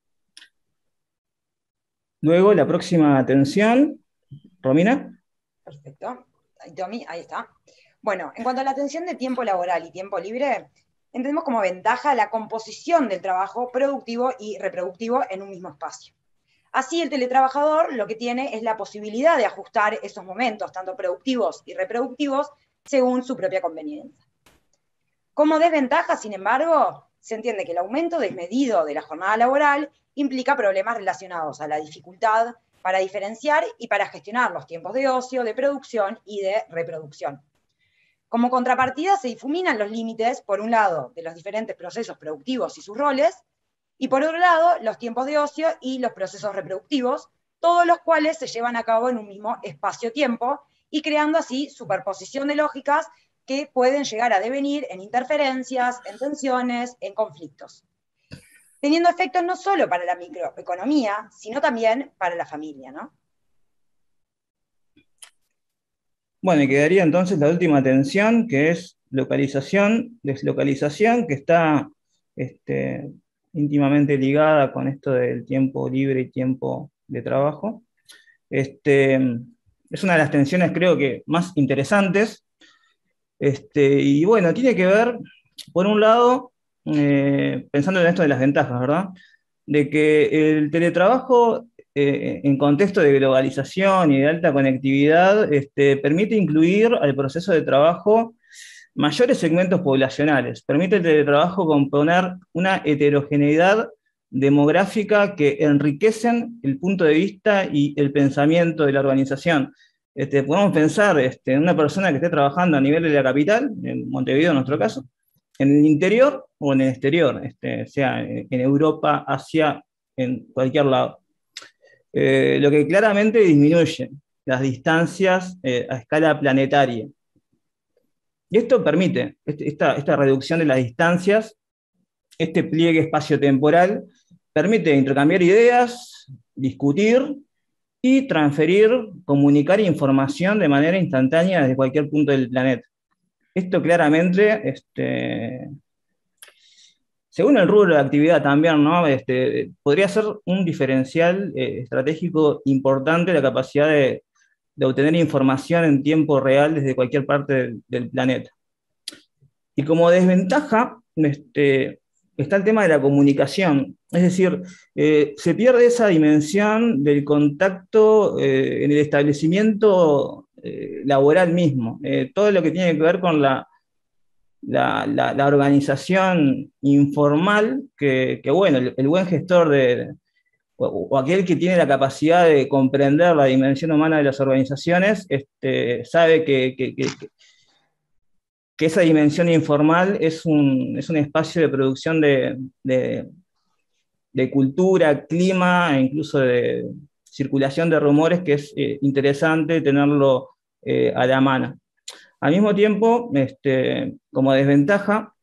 Luego, la próxima tensión, Romina. Perfecto. Tommy, ahí está. Bueno, en cuanto a la tensión de tiempo laboral y tiempo libre, entendemos como ventaja la composición del trabajo productivo y reproductivo en un mismo espacio. Así, el teletrabajador lo que tiene es la posibilidad de ajustar esos momentos, tanto productivos y reproductivos, según su propia conveniencia. Como desventaja, sin embargo, se entiende que el aumento desmedido de la jornada laboral implica problemas relacionados a la dificultad para diferenciar y para gestionar los tiempos de ocio, de producción y de reproducción. Como contrapartida se difuminan los límites, por un lado, de los diferentes procesos productivos y sus roles, y por otro lado, los tiempos de ocio y los procesos reproductivos, todos los cuales se llevan a cabo en un mismo espacio-tiempo y creando así superposición de lógicas que pueden llegar a devenir en interferencias, en tensiones, en conflictos, teniendo efectos no solo para la microeconomía, sino también para la familia, ¿no? Bueno, y quedaría entonces la última tensión, que es localización, deslocalización, que está este, íntimamente ligada con esto del tiempo libre y tiempo de trabajo. Este, es una de las tensiones, creo que, más interesantes. Este, y bueno, tiene que ver, por un lado, Eh, pensando en esto de las ventajas, ¿verdad? De que el teletrabajo eh, en contexto de globalización y de alta conectividad este, permite incluir al proceso de trabajo mayores segmentos poblacionales, permite el teletrabajo componer una heterogeneidad demográfica que enriquecen el punto de vista y el pensamiento de la organización. Este, podemos pensar este, en una persona que esté trabajando a nivel de la capital, en Montevideo en nuestro caso, en el interior o en el exterior, este, sea en Europa, Asia en cualquier lado. Eh, lo que claramente disminuye las distancias eh, a escala planetaria. Y esto permite, este, esta, esta reducción de las distancias, este pliegue espaciotemporal, permite intercambiar ideas, discutir y transferir, comunicar información de manera instantánea desde cualquier punto del planeta. Esto claramente, este, según el rubro de actividad también, ¿no? Este, podría ser un diferencial eh, estratégico importante la capacidad de, de obtener información en tiempo real desde cualquier parte del, del planeta. Y como desventaja, este, está el tema de la comunicación. Es decir, eh, se pierde esa dimensión del contacto eh, en el establecimiento eh, laboral mismo. Eh, todo lo que tiene que ver con la, la, la, la organización informal, que, que bueno, el, el buen gestor de, o, o aquel que tiene la capacidad de comprender la dimensión humana de las organizaciones, este, sabe que, que, que, que esa dimensión informal es un, es un espacio de producción de, de, de cultura, clima, e incluso de circulación de rumores, que es eh, interesante tenerlo eh, a la mano. Al mismo tiempo, este, como desventaja,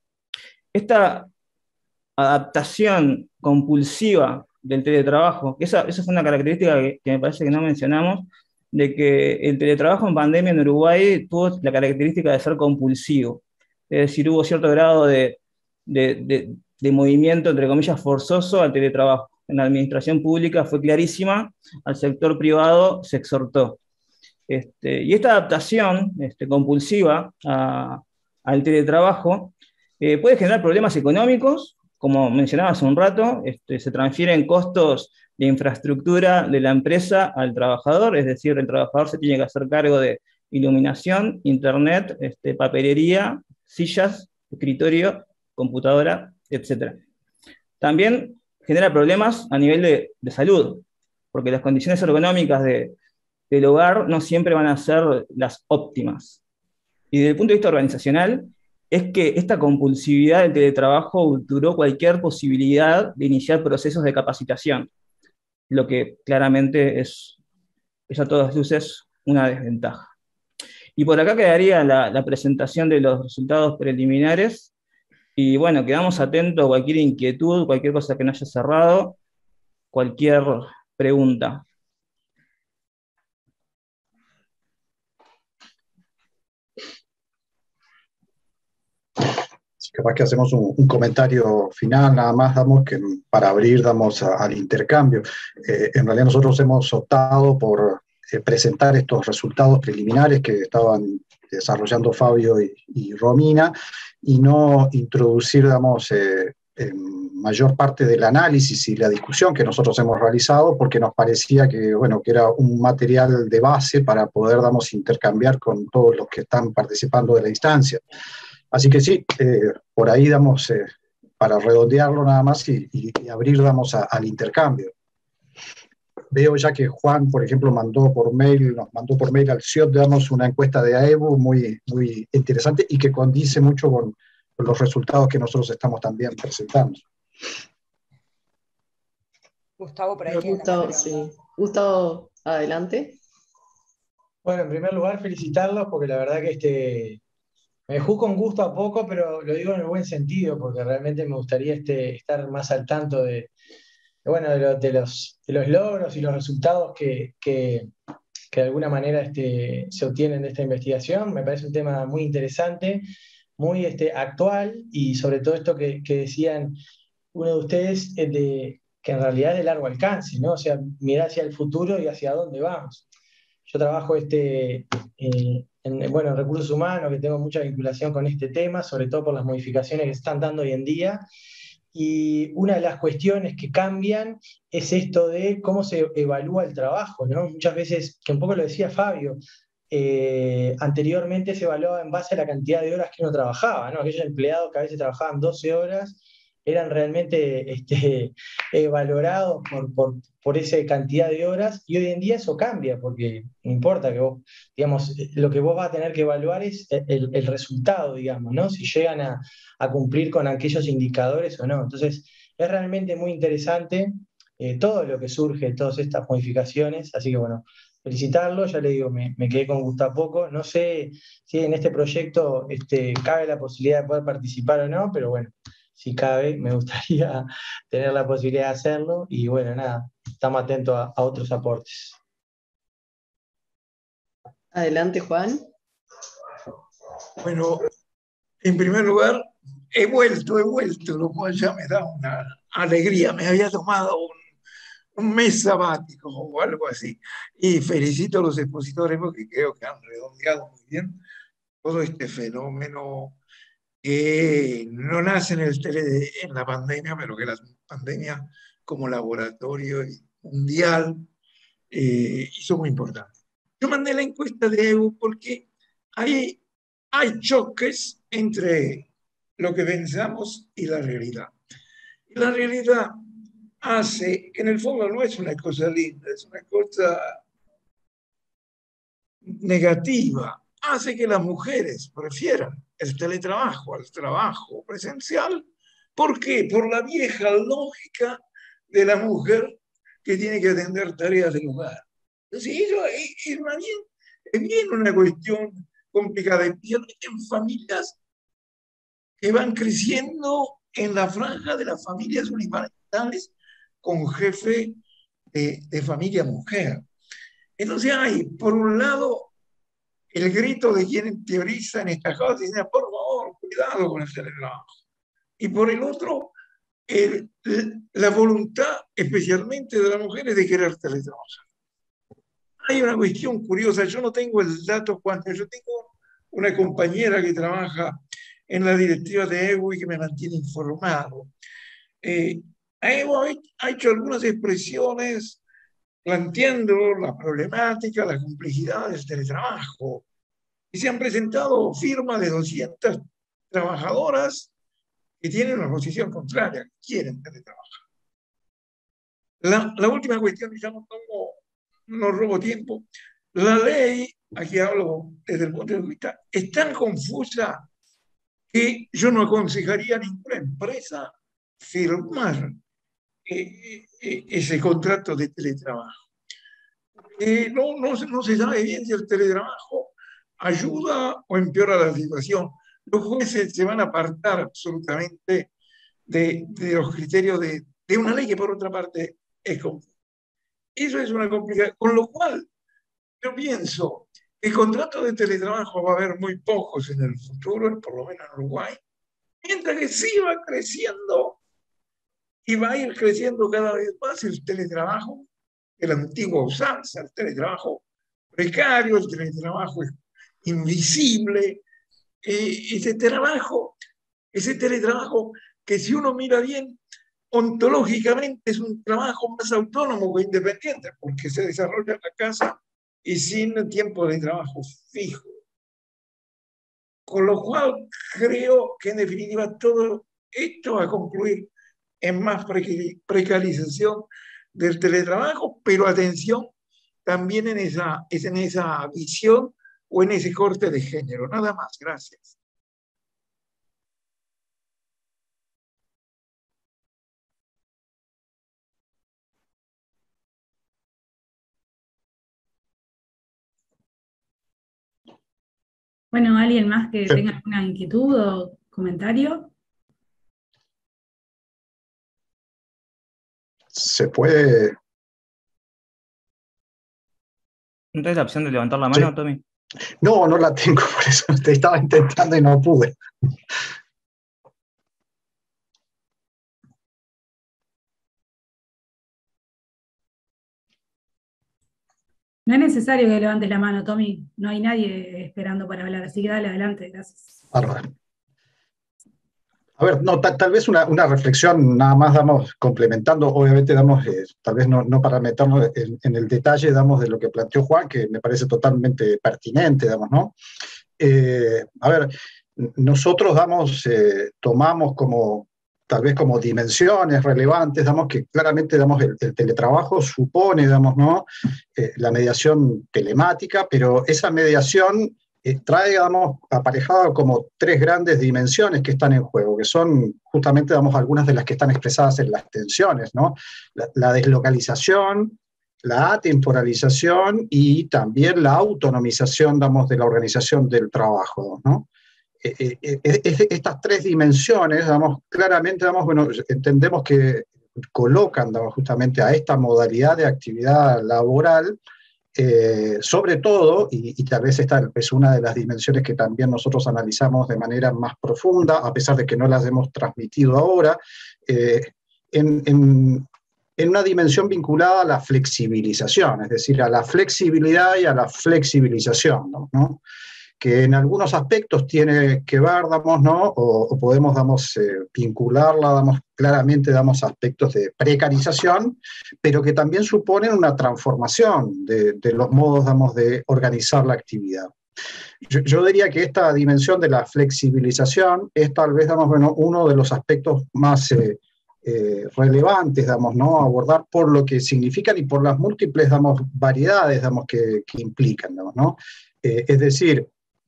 esta adaptación compulsiva del teletrabajo, esa, esa fue una característica que, que me parece que no mencionamos, de que el teletrabajo en pandemia en Uruguay tuvo la característica de ser compulsivo. Es decir, hubo cierto grado de, de, de, de movimiento, entre comillas, forzoso al teletrabajo. En la administración pública fue clarísima, al sector privado se exhortó. Este, y esta adaptación este, compulsiva a, al teletrabajo eh, puede generar problemas económicos, como mencionaba hace un rato, este, se transfieren costos de infraestructura de la empresa al trabajador, es decir, el trabajador se tiene que hacer cargo de iluminación, internet, este, papelería, sillas, escritorio, computadora, etcétera. También genera problemas a nivel de, de salud, porque las condiciones ergonómicas de, del hogar no siempre van a ser las óptimas. Y desde el punto de vista organizacional, es que esta compulsividad del teletrabajo duró cualquier posibilidad de iniciar procesos de capacitación, lo que claramente es, es a todas luces una desventaja. Y por acá quedaría la, la presentación de los resultados preliminares, y bueno, quedamos atentos a cualquier inquietud, cualquier cosa que no haya cerrado, cualquier pregunta. Capaz que hacemos un, un comentario final, nada más damos que para abrir damos a, al intercambio. Eh, en realidad nosotros hemos optado por eh, presentar estos resultados preliminares que estaban desarrollando Fabio y, y Romina, y no introducir, digamos, eh, en mayor parte del análisis y la discusión que nosotros hemos realizado, porque nos parecía que, bueno, que era un material de base para poder, digamos, intercambiar con todos los que están participando de la instancia. Así que sí, eh, por ahí damos, eh, para redondearlo nada más y, y, y abrir, damos a, al intercambio. Veo ya que Juan, por ejemplo, mandó por mail, nos mandó por mail al C I O T, damos una encuesta de A E B U muy, muy interesante y que condice mucho con, con los resultados que nosotros estamos también presentando. Gustavo, por ahí. Gustavo, sí. Gustavo, adelante. Bueno, en primer lugar, felicitarlos porque la verdad que este... me dejó con gusto a poco, pero lo digo en el buen sentido, porque realmente me gustaría este, estar más al tanto de, de, bueno, de, lo, de, los, de los logros y los resultados que, que, que de alguna manera este, se obtienen de esta investigación. Me parece un tema muy interesante, muy este, actual, y sobre todo esto que, que decían uno de ustedes, de, que en realidad es de largo alcance, ¿no? O sea, mirar hacia el futuro y hacia dónde vamos. Yo trabajo este, eh, en, bueno, en recursos humanos, que tengo mucha vinculación con este tema, sobre todo por las modificaciones que se están dando hoy en día. Y una de las cuestiones que cambian es esto de cómo se evalúa el trabajo, ¿no? Muchas veces, que un poco lo decía Fabio, eh, anteriormente se evaluaba en base a la cantidad de horas que uno trabajaba, ¿no? Aquellos empleados que a veces trabajaban doce horas eran realmente este, eh, valorados por, por, por esa cantidad de horas, y hoy en día eso cambia, porque no importa que vos, digamos, lo que vos vas a tener que evaluar es el, el resultado, digamos, ¿no? Si llegan a, a cumplir con aquellos indicadores o no. Entonces, es realmente muy interesante eh, todo lo que surge, todas estas modificaciones, así que bueno, felicitarlo, ya le digo, me, me quedé con gusto a poco, no sé si en este proyecto este, cabe la posibilidad de poder participar o no, pero bueno, si cabe, me gustaría tener la posibilidad de hacerlo, y bueno, nada, estamos atentos a, a otros aportes. Adelante, Juan. Bueno, en primer lugar, he vuelto, he vuelto, lo cual ya me da una alegría. Me había tomado un, un mes sabático o algo así. Y felicito a los expositores porque creo que han redondeado muy bien todo este fenómeno que no nace en, el tele, en la pandemia, pero que la pandemia como laboratorio mundial eh, hizo muy importante. Yo mandé la encuesta de E U porque hay, hay choques entre lo que pensamos y la realidad. Y la realidad hace que en el fondo no es una cosa linda, es una cosa negativa. Hace que las mujeres prefieran el teletrabajo al trabajo presencial. ¿Por qué? Por la vieja lógica de la mujer que tiene que atender tareas del hogar. Entonces, eso es, es, bien, es bien una cuestión complicada, especialmente en familias que van creciendo en la franja de las familias uniparentales con jefe de, de familia mujer. Entonces hay, por un lado, el grito de quien teoriza en estas cosas, dice, por favor, cuidado con el teletrabajo. Y por el otro, el, la voluntad, especialmente de las mujeres, de querer teletrabajar. Hay una cuestión curiosa, yo no tengo el dato cuánto, yo tengo una compañera que trabaja en la directiva de E U y que me mantiene informado. Eh, E U ha hecho algunas expresiones planteando la problemática, la complejidad del teletrabajo. Y se han presentado firmas de doscientas trabajadoras que tienen una posición contraria, que quieren teletrabajar. La, la última cuestión, y ya no, tomo, no robo tiempo, la ley, aquí hablo desde el punto de vista, es tan confusa que yo no aconsejaría a ninguna empresa firmar eh, eh, ese contrato de teletrabajo. Eh, no, no, no se sabe bien si el teletrabajo ayuda o empeora la situación. Los jueces se van a apartar absolutamente de, de los criterios de, de una ley que por otra parte es confusa. Eso es una complicación. Con lo cual, yo pienso que el contrato de teletrabajo va a haber muy pocos en el futuro, por lo menos en Uruguay, mientras que sí va creciendo y va a ir creciendo cada vez más el teletrabajo, el antiguo usanza, el teletrabajo precario, el teletrabajo invisible, eh, ese trabajo, ese teletrabajo que si uno mira bien, ontológicamente es un trabajo más autónomo que independiente, porque se desarrolla en la casa y sin tiempo de trabajo fijo. Con lo cual creo que en definitiva todo esto va a concluir en más precarización del teletrabajo, pero atención también en esa, en esa visión o en ese corte de género. Nada más, gracias. Bueno, ¿alguien más que tenga alguna inquietud o comentario? Se puede... ¿No tenés la opción de levantar la mano, sí, Tommy? No, no la tengo, por eso te estaba intentando y no pude. No es necesario que levantes la mano, Tommy. No hay nadie esperando para hablar, así que dale adelante, gracias. Bárbaro. A ver, no, tal, tal vez una, una reflexión nada más damos, complementando, obviamente damos, eh, tal vez no, no para meternos en, en el detalle, damos de lo que planteó Juan, que me parece totalmente pertinente, damos, ¿no? Eh, a ver, nosotros damos, eh, tomamos como, tal vez como dimensiones relevantes, damos que claramente damos el, el teletrabajo supone, damos, ¿no? Eh, la mediación telemática, pero esa mediación eh, trae, digamos, aparejado como tres grandes dimensiones que están en juego, que son justamente, digamos, algunas de las que están expresadas en las tensiones, ¿no? La, la deslocalización, la atemporalización y también la autonomización, digamos, de la organización del trabajo, ¿no? Eh, eh, eh, estas tres dimensiones, digamos, claramente, digamos, bueno, entendemos que colocan, digamos, justamente a esta modalidad de actividad laboral, eh, sobre todo, y, y tal vez esta es una de las dimensiones que también nosotros analizamos de manera más profunda, a pesar de que no las hemos transmitido ahora, eh, en, en, en una dimensión vinculada a la flexibilización, es decir, a la flexibilidad y a la flexibilización, ¿no? ¿no? Que en algunos aspectos tiene que ver, damos, ¿no? o, o podemos damos, eh, vincularla damos, claramente damos aspectos de precarización, pero que también suponen una transformación de, de los modos damos, de organizar la actividad. Yo, yo diría que esta dimensión de la flexibilización es tal vez damos, bueno, uno de los aspectos más eh, eh, relevantes damos, ¿no? a abordar por lo que significan y por las múltiples damos, variedades damos, que, que implican. Damos, ¿no? eh, es decir,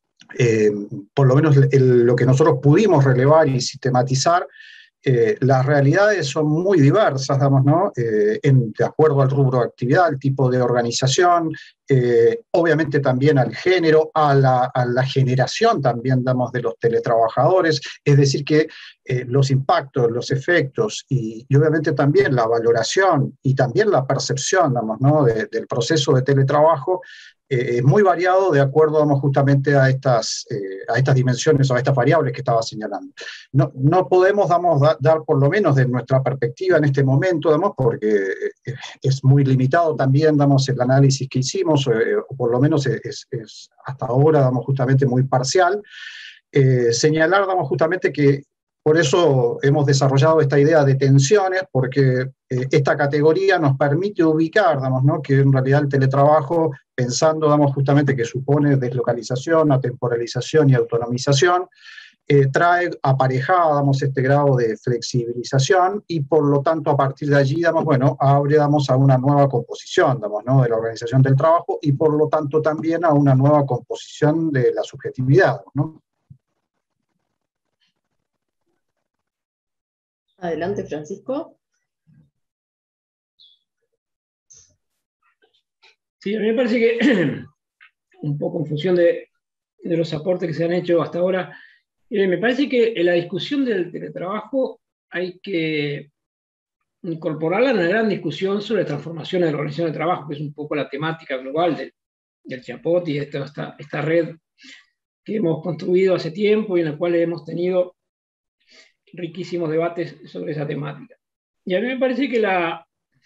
Eh, por lo menos el, lo que nosotros pudimos relevar y sistematizar, eh, las realidades son muy diversas, digamos, ¿no? eh, en, de acuerdo al rubro de actividad, al tipo de organización, eh, obviamente también al género, a la, a la generación también, digamos, de los teletrabajadores, es decir que eh, los impactos, los efectos y, y obviamente también la valoración y también la percepción, digamos, ¿no? de, del proceso de teletrabajo es eh, muy variado de acuerdo, vamos, justamente a estas, eh, a estas dimensiones o a estas variables que estaba señalando. No, no podemos, vamos, da, dar por lo menos de nuestra perspectiva en este momento, vamos, porque es muy limitado también, damos, el análisis que hicimos, eh, o por lo menos es, es hasta ahora, damos, justamente muy parcial, eh, señalar, damos, justamente que por eso hemos desarrollado esta idea de tensiones, porque eh, esta categoría nos permite ubicar, digamos, ¿no? que en realidad el teletrabajo, pensando, digamos, justamente que supone deslocalización, atemporalización y autonomización, eh, trae aparejada, digamos, este grado de flexibilización y por lo tanto a partir de allí, digamos, bueno, abre, digamos, a una nueva composición, digamos, ¿no? de la organización del trabajo y por lo tanto también a una nueva composición de la subjetividad, ¿no? Adelante, Francisco. Sí, a mí me parece que, un poco en función de, de los aportes que se han hecho hasta ahora, eh, me parece que en la discusión del teletrabajo hay que incorporarla en una gran discusión sobre transformación de la organización del trabajo, que es un poco la temática global del, del Chapot y de esta, esta, esta red que hemos construido hace tiempo y en la cual hemos tenido riquísimos debates sobre esa temática. Y a mí me parece que la,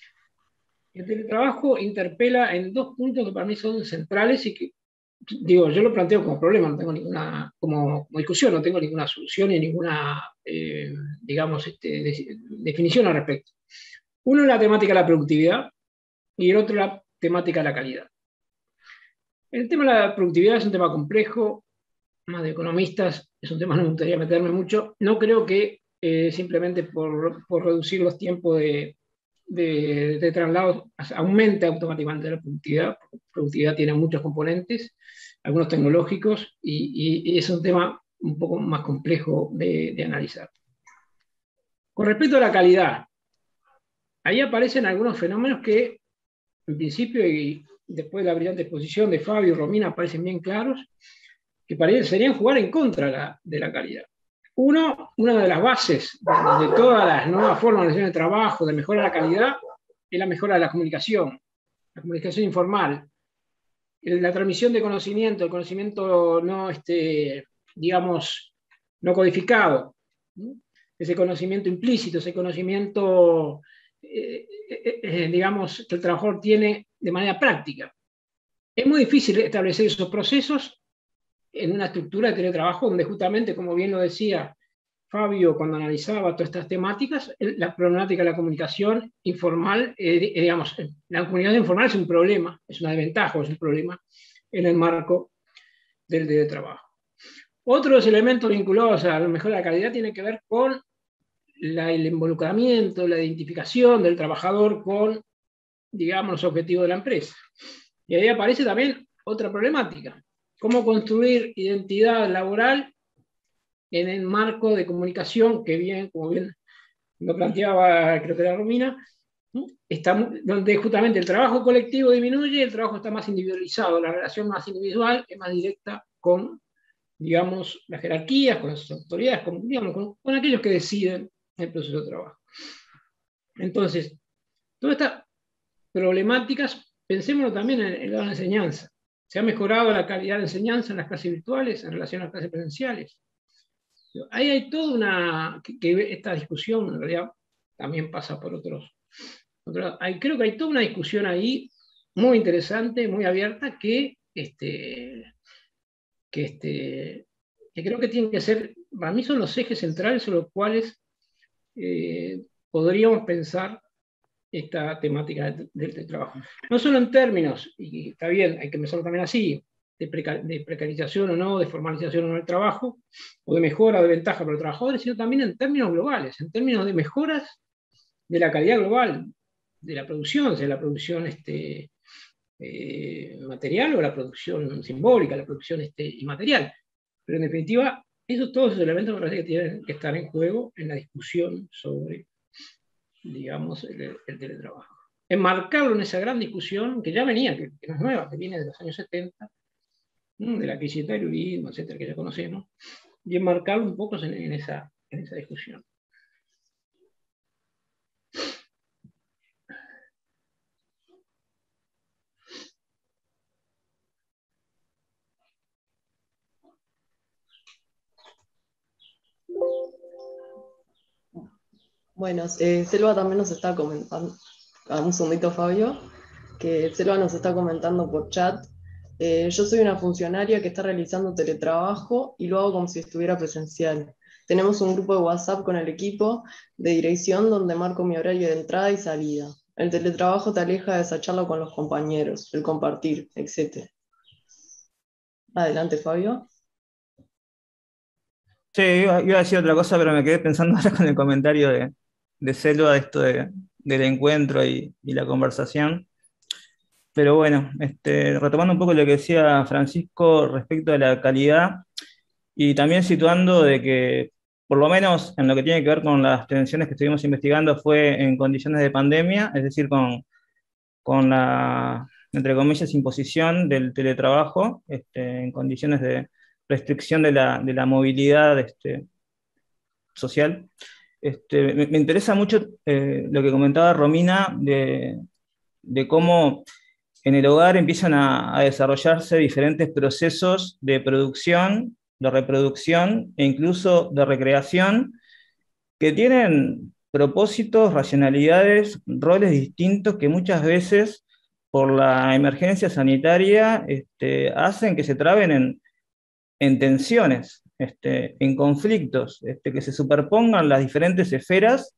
el teletrabajo interpela en dos puntos que para mí son centrales y que, digo, yo lo planteo como problema, no tengo ninguna, como, como discusión, no tengo ninguna solución ni ninguna, eh, digamos, este, de, definición al respecto. Uno es la temática de la productividad y el otro la temática de la calidad. El tema de la productividad es un tema complejo, más de economistas, es un tema que no me gustaría meterme mucho. No creo que eh, simplemente por, por reducir los tiempos de, de, de traslado aumente automáticamente la productividad. La productividad tiene muchos componentes, algunos tecnológicos, y, y, y es un tema un poco más complejo de, de analizar. Con respecto a la calidad, ahí aparecen algunos fenómenos que, en principio, y después de la brillante exposición de Fabio y Romina, aparecen bien claros, que parecerían jugar en contra de la, de la calidad. Uno, una de las bases de, de todas las nuevas formas de organización de trabajo, de mejora de la calidad, es la mejora de la comunicación, la comunicación informal, la transmisión de conocimiento, el conocimiento no, este, digamos, no codificado, ¿no? Ese conocimiento implícito, ese conocimiento, eh, eh, eh, digamos, que el trabajador tiene de manera práctica. Es muy difícil establecer esos procesos en una estructura de teletrabajo donde justamente, como bien lo decía Fabio cuando analizaba todas estas temáticas, la problemática de la comunicación informal, eh, digamos, la comunicación informal es un problema, es una desventaja, es un problema en el marco del teletrabajo. Otros elementos vinculados a la mejora de la calidad tienen que ver con la, el involucramiento, la identificación del trabajador con, digamos, los objetivos de la empresa. Y ahí aparece también otra problemática. cómo construir identidad laboral en el marco de comunicación que bien, como bien lo planteaba, creo que era Romina, ¿no? Está, donde justamente el trabajo colectivo disminuye y el trabajo está más individualizado, la relación más individual es más directa con, digamos, las jerarquías, con las autoridades, con, digamos, con, con aquellos que deciden el proceso de trabajo. Entonces, todas estas problemáticas, pensémoslo también en, en la enseñanza. Se ha mejorado la calidad de enseñanza en las clases virtuales en relación a las clases presenciales. Ahí hay toda una, que, que esta discusión en realidad también pasa por otros, otros hay, creo que hay toda una discusión ahí muy interesante, muy abierta, que, este, que, este, que creo que tienen que ser, para mí son los ejes centrales sobre los cuales eh, podríamos pensar esta temática del, del trabajo. No solo en términos, y está bien, hay que pensarlo también así, de, preca, de precarización o no, de formalización o no del trabajo, o de mejora o de ventaja para los trabajadores, sino también en términos globales, en términos de mejoras de la calidad global de la producción, sea la producción este, eh, material o la producción simbólica, la producción este, inmaterial. Pero en definitiva, esos, todos esos elementos me parece que tienen que estar en juego en la discusión sobre, digamos, el, el teletrabajo. Enmarcarlo en esa gran discusión que ya venía, que, que no es nueva, que viene de los años setenta, de la crisis del terrorismo, etcétera, que ya conocemos, y enmarcarlo un poco en, en, esa, en esa discusión. Bueno, eh, Selva también nos está comentando, ah, un segundito Fabio, que Selva nos está comentando por chat. Eh, yo soy una funcionaria que está realizando teletrabajo y lo hago como si estuviera presencial. Tenemos un grupo de WhatsApp con el equipo de dirección donde marco mi horario de entrada y salida. El teletrabajo te aleja de esa charla con los compañeros, el compartir, etcétera. Adelante, Fabio. Sí, iba, iba a decir otra cosa, pero me quedé pensando ahora con el comentario de, de Selva, de esto de, del encuentro y, y la conversación. Pero bueno, este, retomando un poco lo que decía Francisco respecto a la calidad y también situando de que, por lo menos en lo que tiene que ver con las tensiones que estuvimos investigando, fue en condiciones de pandemia, es decir, con, con la, entre comillas, imposición del teletrabajo, este, en condiciones de restricción de la, de la movilidad este, social. Este, me, me interesa mucho eh, lo que comentaba Romina de, de cómo en el hogar empiezan a, a desarrollarse diferentes procesos de producción, de reproducción e incluso de recreación que tienen propósitos, racionalidades, roles distintos que muchas veces por la emergencia sanitaria este, hacen que se traben en, en tensiones, este, en conflictos, este, que se superpongan las diferentes esferas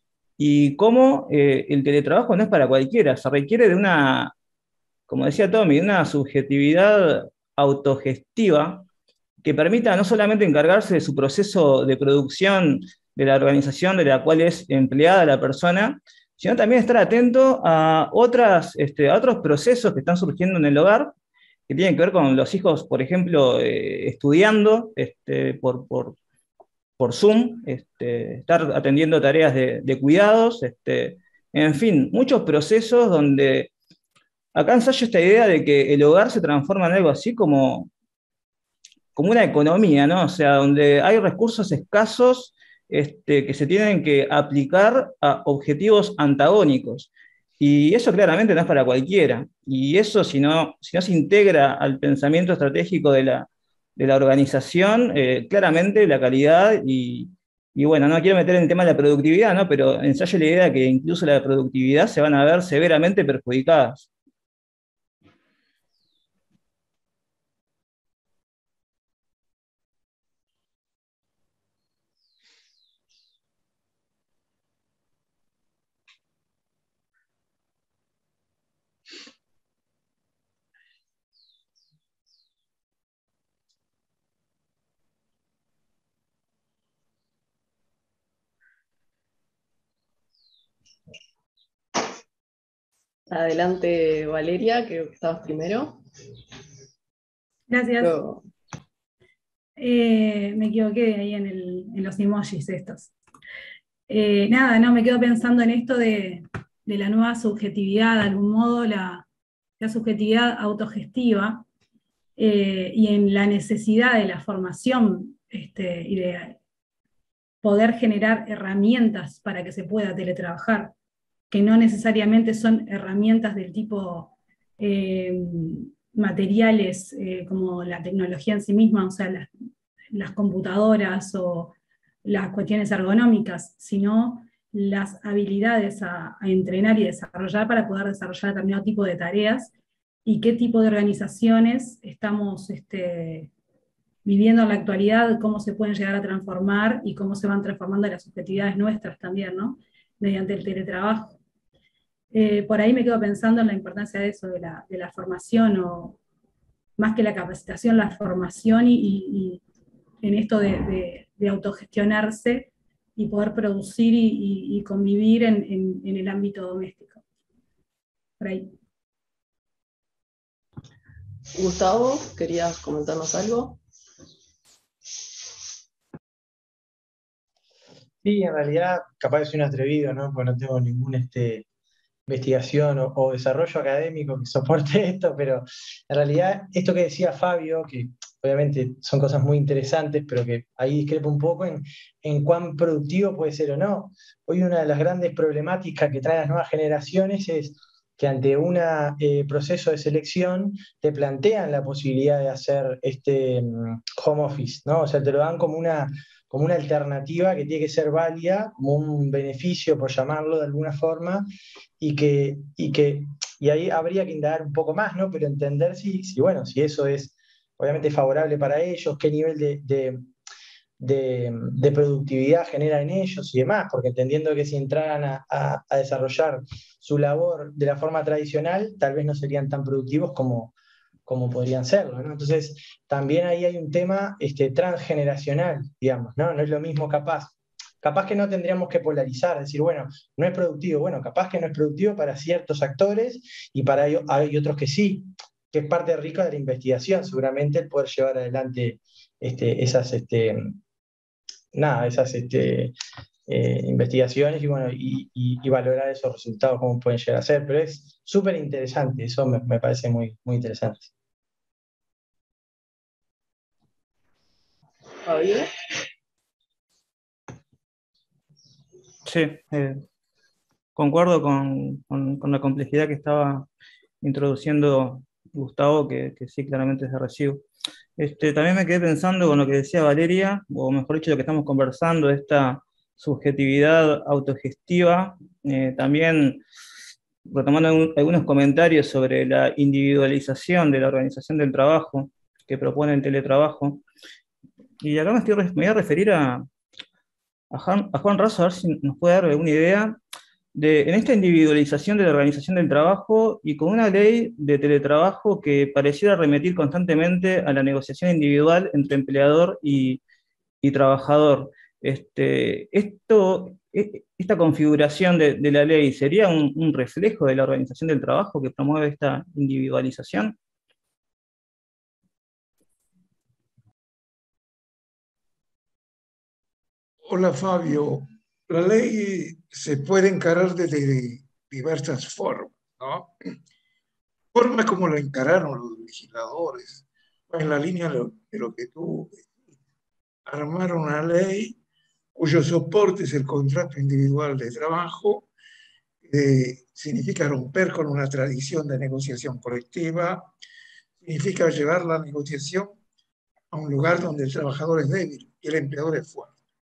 y cómo eh, el teletrabajo no es para cualquiera, se requiere de una, como decía Tommy, de una subjetividad autogestiva que permita no solamente encargarse de su proceso de producción de la organización de la cual es empleada la persona, sino también estar atento a, otras, este, a otros procesos que están surgiendo en el hogar, que tienen que ver con los hijos, por ejemplo, eh, estudiando este, por, por, por Zoom, este, estar atendiendo tareas de, de cuidados, este, en fin, muchos procesos donde acá ensayo esta idea de que el hogar se transforma en algo así como como una economía, ¿no? O sea, donde hay recursos escasos este, que se tienen que aplicar a objetivos antagónicos. Y eso claramente no es para cualquiera. Y eso, si no, si no se integra al pensamiento estratégico de la, de la organización, eh, claramente la calidad y, y, bueno, no quiero meter en el tema de la productividad, ¿no? Pero ensayo la idea de que incluso la productividad se van a ver severamente perjudicadas. Adelante, Valeria, creo que estabas primero. Gracias. Luego. Eh, me equivoqué ahí en, el, en los emojis estos. Eh, nada, no, me quedo pensando en esto de, de la nueva subjetividad, de algún modo la, la subjetividad autogestiva, eh, y en la necesidad de la formación este, y de poder generar herramientas para que se pueda teletrabajar, que no necesariamente son herramientas del tipo eh, materiales eh, como la tecnología en sí misma, o sea, las, las computadoras o las cuestiones ergonómicas, sino las habilidades a, a entrenar y desarrollar para poder desarrollar determinado tipo de tareas y qué tipo de organizaciones estamos este, viviendo en la actualidad, cómo se pueden llegar a transformar y cómo se van transformando las subjetividades nuestras también, ¿no? Mediante el teletrabajo. Eh, por ahí me quedo pensando en la importancia de eso, de la, de la formación, o más que la capacitación, la formación y, y, y en esto de, de, de autogestionarse y poder producir y, y, y convivir en, en, en el ámbito doméstico. Por ahí. Gustavo, ¿querías comentarnos algo? Sí, en realidad, capaz soy un atrevido, ¿no? Porque no tengo ninguna este, investigación o, o desarrollo académico que soporte esto, pero en realidad, esto que decía Fabio, que obviamente son cosas muy interesantes, pero que ahí discrepo un poco en, en cuán productivo puede ser o no. Hoy una de las grandes problemáticas que traen las nuevas generaciones es que ante un eh, proceso de selección te plantean la posibilidad de hacer este mm, home office, ¿no? O sea, te lo dan como una, como una alternativa que tiene que ser válida, como un beneficio, por llamarlo de alguna forma, y que, y que y ahí habría que indagar un poco más, ¿no? Pero entender si, si, bueno, si eso es obviamente favorable para ellos, qué nivel de, de, de, de productividad genera en ellos y demás, porque entendiendo que si entraran a, a, a desarrollar su labor de la forma tradicional, tal vez no serían tan productivos como, como podrían serlo, ¿no? Entonces, también ahí hay un tema este, transgeneracional, digamos, ¿no? No es lo mismo capaz. Capaz que no tendríamos que polarizar, decir, bueno, no es productivo. Bueno, capaz que no es productivo para ciertos actores y para hay, hay otros que sí, que es parte rica de la investigación, seguramente el poder llevar adelante este, esas, este, nada, esas este, eh, investigaciones y, bueno, y, y, y valorar esos resultados, cómo pueden llegar a ser. Pero es súper interesante, eso me, me parece muy, muy interesante. Fabio. Sí, eh, concuerdo con, con, con la complejidad que estaba introduciendo Gustavo, que, que sí, claramente es de recibo. Este, también me quedé pensando con lo que decía Valeria, o mejor dicho, lo que estamos conversando, esta subjetividad autogestiva, eh, también retomando algún, algunos comentarios sobre la individualización de la organización del trabajo que propone el teletrabajo. Y acá me, estoy, me voy a referir a, a, Juan, a Juan Razo, a ver si nos puede dar alguna idea de, en esta individualización de la organización del trabajo y con una ley de teletrabajo que pareciera remitir constantemente a la negociación individual entre empleador y, y trabajador. Este, esto, esta configuración de, de la ley, ¿sería un, un reflejo de la organización del trabajo que promueve esta individualización? Hola Fabio, la ley se puede encarar desde diversas formas, ¿no? Formas como la encararon los legisladores, en la línea de lo, de lo que tú armaron una ley cuyo soporte es el contrato individual de trabajo, eh, significa romper con una tradición de negociación colectiva, significa llevar la negociación a un lugar donde el trabajador es débil y el empleador es fuerte.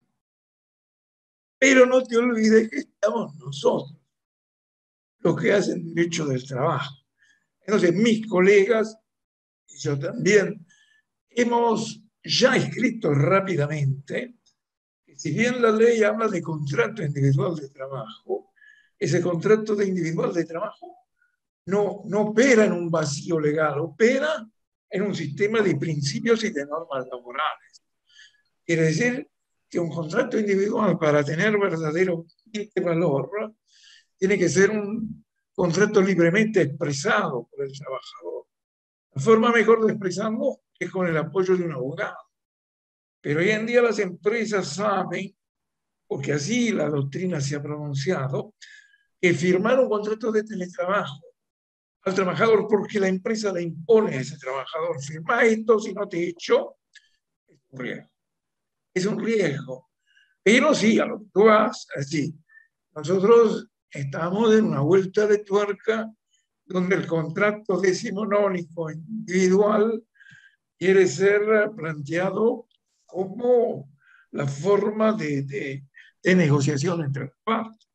Pero no te olvides que estamos nosotros, los que hacen derecho del trabajo. Entonces, mis colegas y yo también hemos ya escrito rápidamente que si bien la ley habla de contrato individual de trabajo, ese contrato de individual de trabajo no, no opera en un vacío legal, opera en un sistema de principios y de normas laborales. Quiere decir que un contrato individual, para tener verdadero valor, tiene que ser un contrato libremente expresado por el trabajador. La forma mejor de expresarlo es con el apoyo de un abogado. Pero hoy en día las empresas saben, porque así la doctrina se ha pronunciado, que firmar un contrato de teletrabajo al trabajador porque la empresa le impone a ese trabajador, firma esto, si no te echo, es un riesgo. Es un riesgo. Pero sí, a lo que tú vas, así, nosotros estamos en una vuelta de tuerca donde el contrato decimonónico individual quiere ser planteado como la forma de, de, de negociación entre las partes.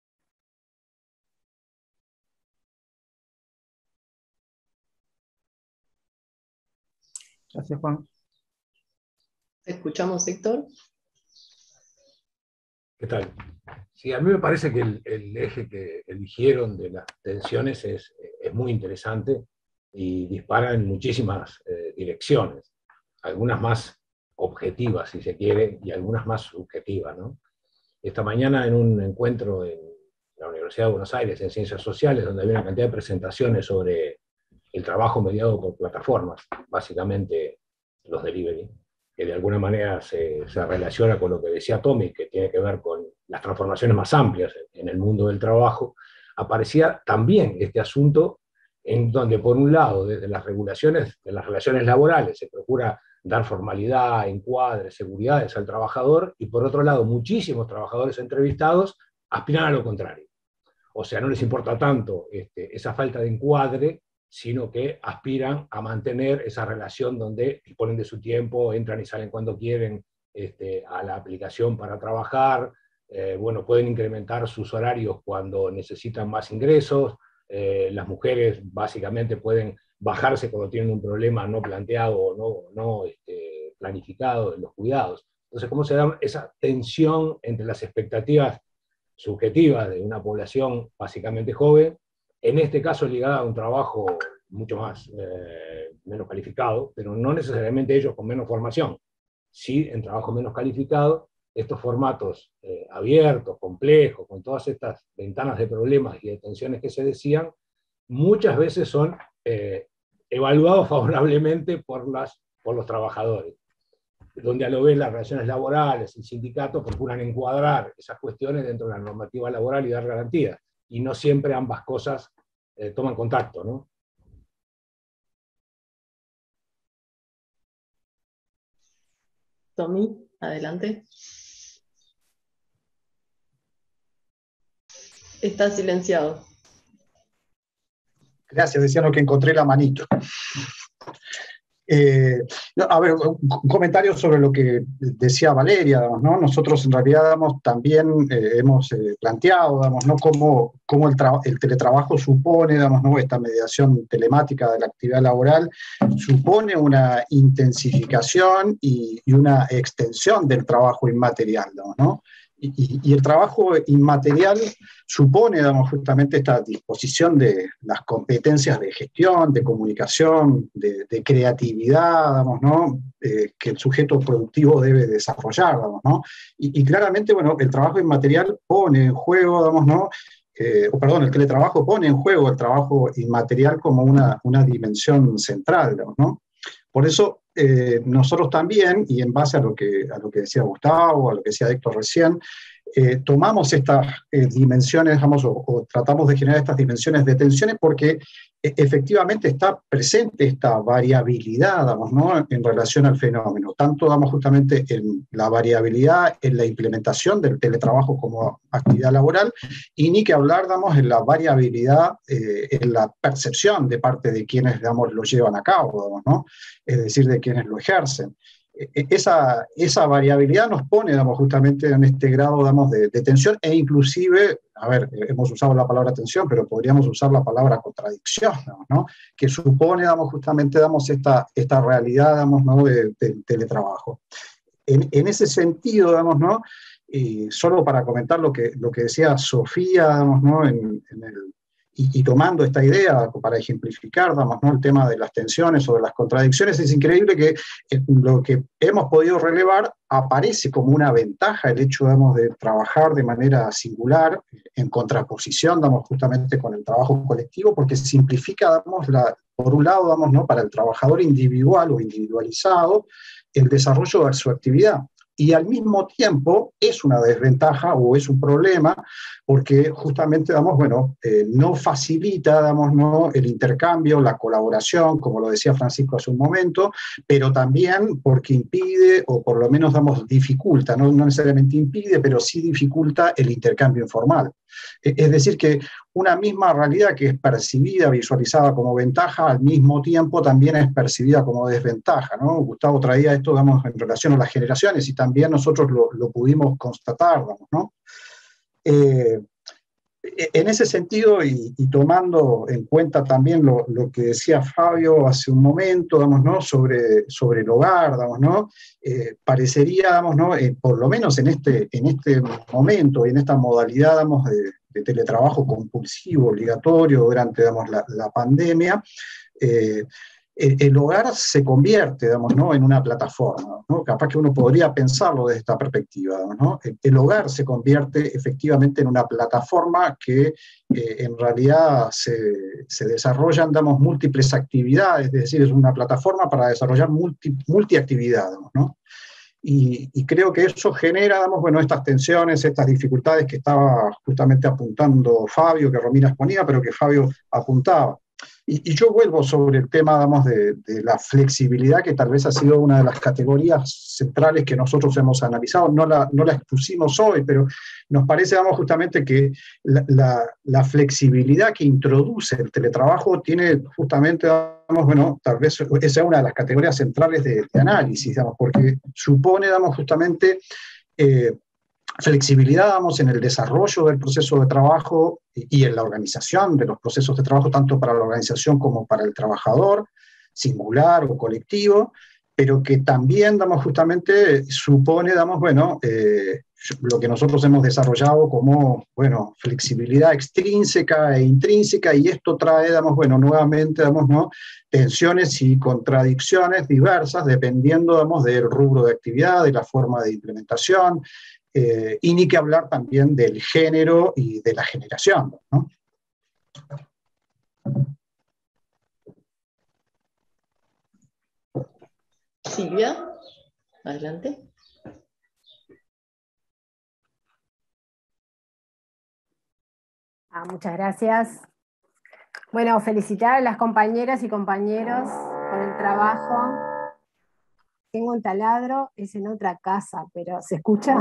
Gracias, Juan. ¿Escuchamos, Héctor? ¿Qué tal? Sí, a mí me parece que el, el eje que eligieron de las tensiones es, es muy interesante y dispara en muchísimas eh, direcciones, algunas más objetivas, si se quiere, y algunas más subjetivas, ¿no? Esta mañana en un encuentro en la Universidad de Buenos Aires, en Ciencias Sociales, donde había una cantidad de presentaciones sobre el trabajo mediado por plataformas, básicamente los delivery, que de alguna manera se, se relaciona con lo que decía Tommy, que tiene que ver con las transformaciones más amplias en el mundo del trabajo, aparecía también este asunto en donde, por un lado, desde las regulaciones de las relaciones laborales se procura dar formalidad, encuadre, seguridades al trabajador, y por otro lado, muchísimos trabajadores entrevistados aspiran a lo contrario. O sea, no les importa tanto este, esa falta de encuadre, sino que aspiran a mantener esa relación donde disponen de su tiempo, entran y salen cuando quieren este, a la aplicación para trabajar, eh, bueno, pueden incrementar sus horarios cuando necesitan más ingresos, eh, las mujeres básicamente pueden bajarse cuando tienen un problema no planteado o no, no este, planificado en los cuidados. Entonces, ¿cómo se da esa tensión entre las expectativas subjetivas de una población básicamente joven, en este caso ligada a un trabajo mucho más, eh, menos calificado, pero no necesariamente ellos con menos formación, sí en trabajo menos calificado, estos formatos eh, abiertos, complejos, con todas estas ventanas de problemas y de tensiones que se decían, muchas veces son eh, evaluados favorablemente por, las, por los trabajadores, donde a lo vez las relaciones laborales, el sindicato procuran encuadrar esas cuestiones dentro de la normativa laboral y dar garantías, y no siempre ambas cosas eh, toman contacto, ¿no? Tommy, adelante. Está silenciado. Gracias, decían que encontré la manito. Eh, no, a ver, un comentario sobre lo que decía Valeria, digamos, ¿no? Nosotros en realidad digamos, también eh, hemos eh, planteado digamos, ¿no? cómo, cómo el, el teletrabajo supone, digamos, ¿no? esta mediación telemática de la actividad laboral, supone una intensificación y, y una extensión del trabajo inmaterial, digamos, ¿no? Y, y el trabajo inmaterial supone, digamos, justamente esta disposición de las competencias de gestión, de comunicación, de, de creatividad, digamos, ¿no? Eh, que el sujeto productivo debe desarrollar, digamos, ¿no? Y, y claramente, bueno, el trabajo inmaterial pone en juego, digamos, ¿no? Eh, o perdón, el teletrabajo pone en juego el trabajo inmaterial como una, una dimensión central, digamos, ¿no? Por eso, eh, nosotros también, y en base a lo que, a lo que decía Gustavo, a lo que decía Héctor recién, eh, tomamos estas eh, dimensiones, digamos, o, o tratamos de generar estas dimensiones de tensiones porque eh, efectivamente está presente esta variabilidad, digamos, ¿no? En relación al fenómeno, tanto, digamos, justamente en la variabilidad en la implementación del teletrabajo como actividad laboral, y ni que hablar, digamos, en la variabilidad eh, en la percepción de parte de quienes, digamos, lo llevan a cabo, digamos, ¿no? Es decir, de quienes lo ejercen. Esa, esa variabilidad nos pone, digamos, justamente en este grado, digamos, de, de tensión, e inclusive, a ver, hemos usado la palabra tensión, pero podríamos usar la palabra contradicción, ¿no? Que supone, digamos, justamente, digamos, esta, esta realidad, digamos, ¿no? de, de teletrabajo. En, en ese sentido, digamos, ¿no? Y solo para comentar lo que, lo que decía Sofía, digamos, ¿no? en, en, el, y, y tomando esta idea para ejemplificar, vamos, ¿no? el tema de las tensiones o de las contradicciones, es increíble que eh, lo que hemos podido relevar aparece como una ventaja el hecho, digamos, de trabajar de manera singular, en contraposición, digamos, justamente con el trabajo colectivo, porque simplifica, digamos, la, por un lado, digamos, ¿no? para el trabajador individual o individualizado, el desarrollo de su actividad. Y al mismo tiempo es una desventaja o es un problema porque justamente, digamos, bueno, eh, no facilita, digamos, ¿no? el intercambio, la colaboración, como lo decía Francisco hace un momento, pero también porque impide, o por lo menos, digamos, dificulta, no, no necesariamente impide, pero sí dificulta el intercambio informal. Es decir, que una misma realidad que es percibida, visualizada como ventaja, al mismo tiempo también es percibida como desventaja, ¿no? Gustavo traía esto, digamos, en relación a las generaciones, y también nosotros lo, lo pudimos constatar, digamos, ¿no? Eh, en ese sentido, y, y tomando en cuenta también lo, lo que decía Fabio hace un momento, digamos, ¿no? sobre, sobre el hogar, digamos, ¿no? eh, parecería, digamos, ¿no? eh, por lo menos en este, en este momento y en esta modalidad, digamos, de, de teletrabajo compulsivo, obligatorio durante, digamos, la, la pandemia, eh, el, el hogar se convierte, digamos, ¿no? en una plataforma, ¿no? Capaz que uno podría pensarlo desde esta perspectiva, digamos, ¿no? El, el hogar se convierte efectivamente en una plataforma que eh, en realidad se, se desarrollan, digamos, múltiples actividades, es decir, es una plataforma para desarrollar multi, multiactividad, digamos, ¿no? Y, y creo que eso genera, digamos, bueno, estas tensiones, estas dificultades que estaba justamente apuntando Fabio, que Romina exponía, pero que Fabio apuntaba. Y, y yo vuelvo sobre el tema, digamos, de, de la flexibilidad, que tal vez ha sido una de las categorías centrales que nosotros hemos analizado. No la, no la expusimos hoy, pero nos parece, digamos, justamente que la, la, la flexibilidad que introduce el teletrabajo tiene justamente, digamos, bueno, tal vez esa es una de las categorías centrales de, de análisis, digamos, porque supone, digamos, justamente eh, flexibilidad, digamos, en el desarrollo del proceso de trabajo y en la organización de los procesos de trabajo, tanto para la organización como para el trabajador, singular o colectivo, pero que también, digamos, justamente supone, digamos, bueno, eh, lo que nosotros hemos desarrollado como, bueno, flexibilidad extrínseca e intrínseca, y esto trae, digamos, bueno, nuevamente, digamos, ¿no? tensiones y contradicciones diversas, dependiendo, digamos, del rubro de actividad, de la forma de implementación, Eh, y ni que hablar también del género y de la generación, ¿no? Silvia, adelante. Ah, muchas gracias. Bueno, felicitar a las compañeras y compañeros por el trabajo. Tengo un taladro, es en otra casa, pero ¿se escucha?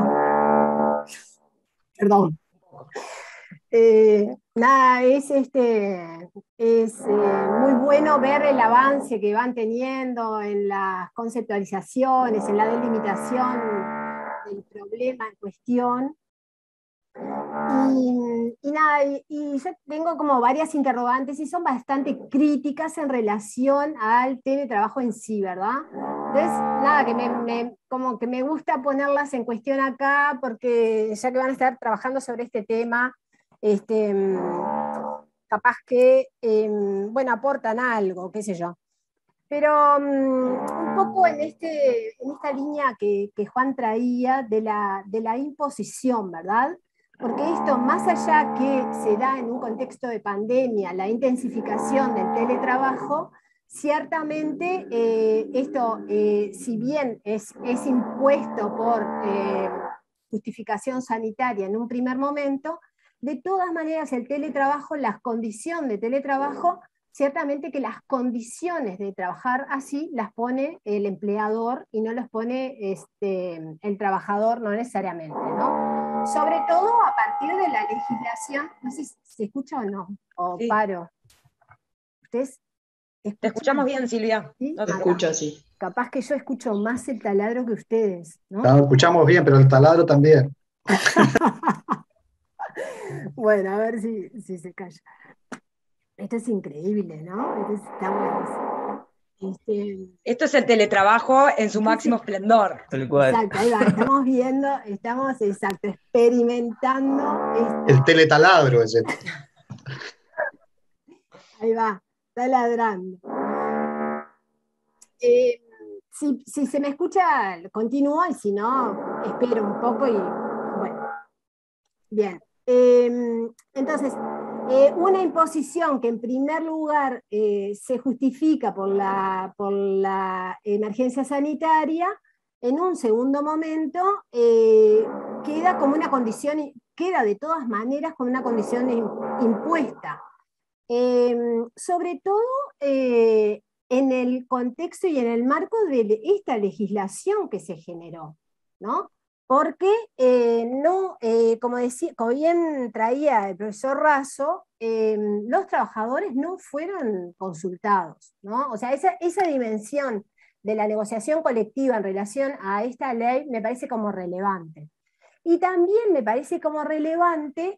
Perdón. Eh, nada, es, este, es eh, muy bueno ver el avance que van teniendo en las conceptualizaciones, en la delimitación del problema en cuestión. Y, y nada, y, y yo tengo como varias interrogantes y son bastante críticas en relación al teletrabajo en sí, ¿verdad? Entonces, nada, que me, me, como que me gusta ponerlas en cuestión acá, porque ya que van a estar trabajando sobre este tema, este, capaz que, eh, bueno, aportan algo, qué sé yo. Pero um, un poco en, este, en esta línea que, que Juan traía de la, de la imposición, ¿verdad? Porque esto, más allá que se da en un contexto de pandemia, la intensificación del teletrabajo, ciertamente eh, esto, eh, si bien es, es impuesto por eh, justificación sanitaria en un primer momento, de todas maneras el teletrabajo, las condiciones de teletrabajo, ciertamente que las condiciones de trabajar así las pone el empleador y no las pone este, el trabajador, no necesariamente, ¿no? Sobre todo a partir de la legislación, no sé si se escucha o no, o sí. Paro. ¿Ustedes escuchan? Te escuchamos bien, Silvia. ¿Sí? Te escucho, sí. Capaz que yo escucho más el taladro que ustedes, ¿no? No, escuchamos bien, pero el taladro también. Bueno, a ver si, si se calla. Esto es increíble, ¿no? Esto, es, estamos, este, Esto es el teletrabajo en su máximo esplendor. Exacto, ahí va, estamos viendo, estamos, exacto, experimentando. Este... El teletaladro es el... Ahí va, está ladrando. Eh, si, si se me escucha, continúo, y si no, espero un poco y bueno. Bien. Eh, entonces, eh, una imposición que en primer lugar eh, se justifica por la, por la emergencia sanitaria, en un segundo momento eh, queda como una condición, queda de todas maneras como una condición impuesta. Eh, sobre todo eh, en el contexto y en el marco de esta legislación que se generó, ¿no? Porque eh, no, eh, como, decía, como bien traía el profesor Razo, eh, los trabajadores no fueron consultados, ¿no? O sea, esa, esa dimensión de la negociación colectiva en relación a esta ley me parece como relevante. Y también me parece como relevante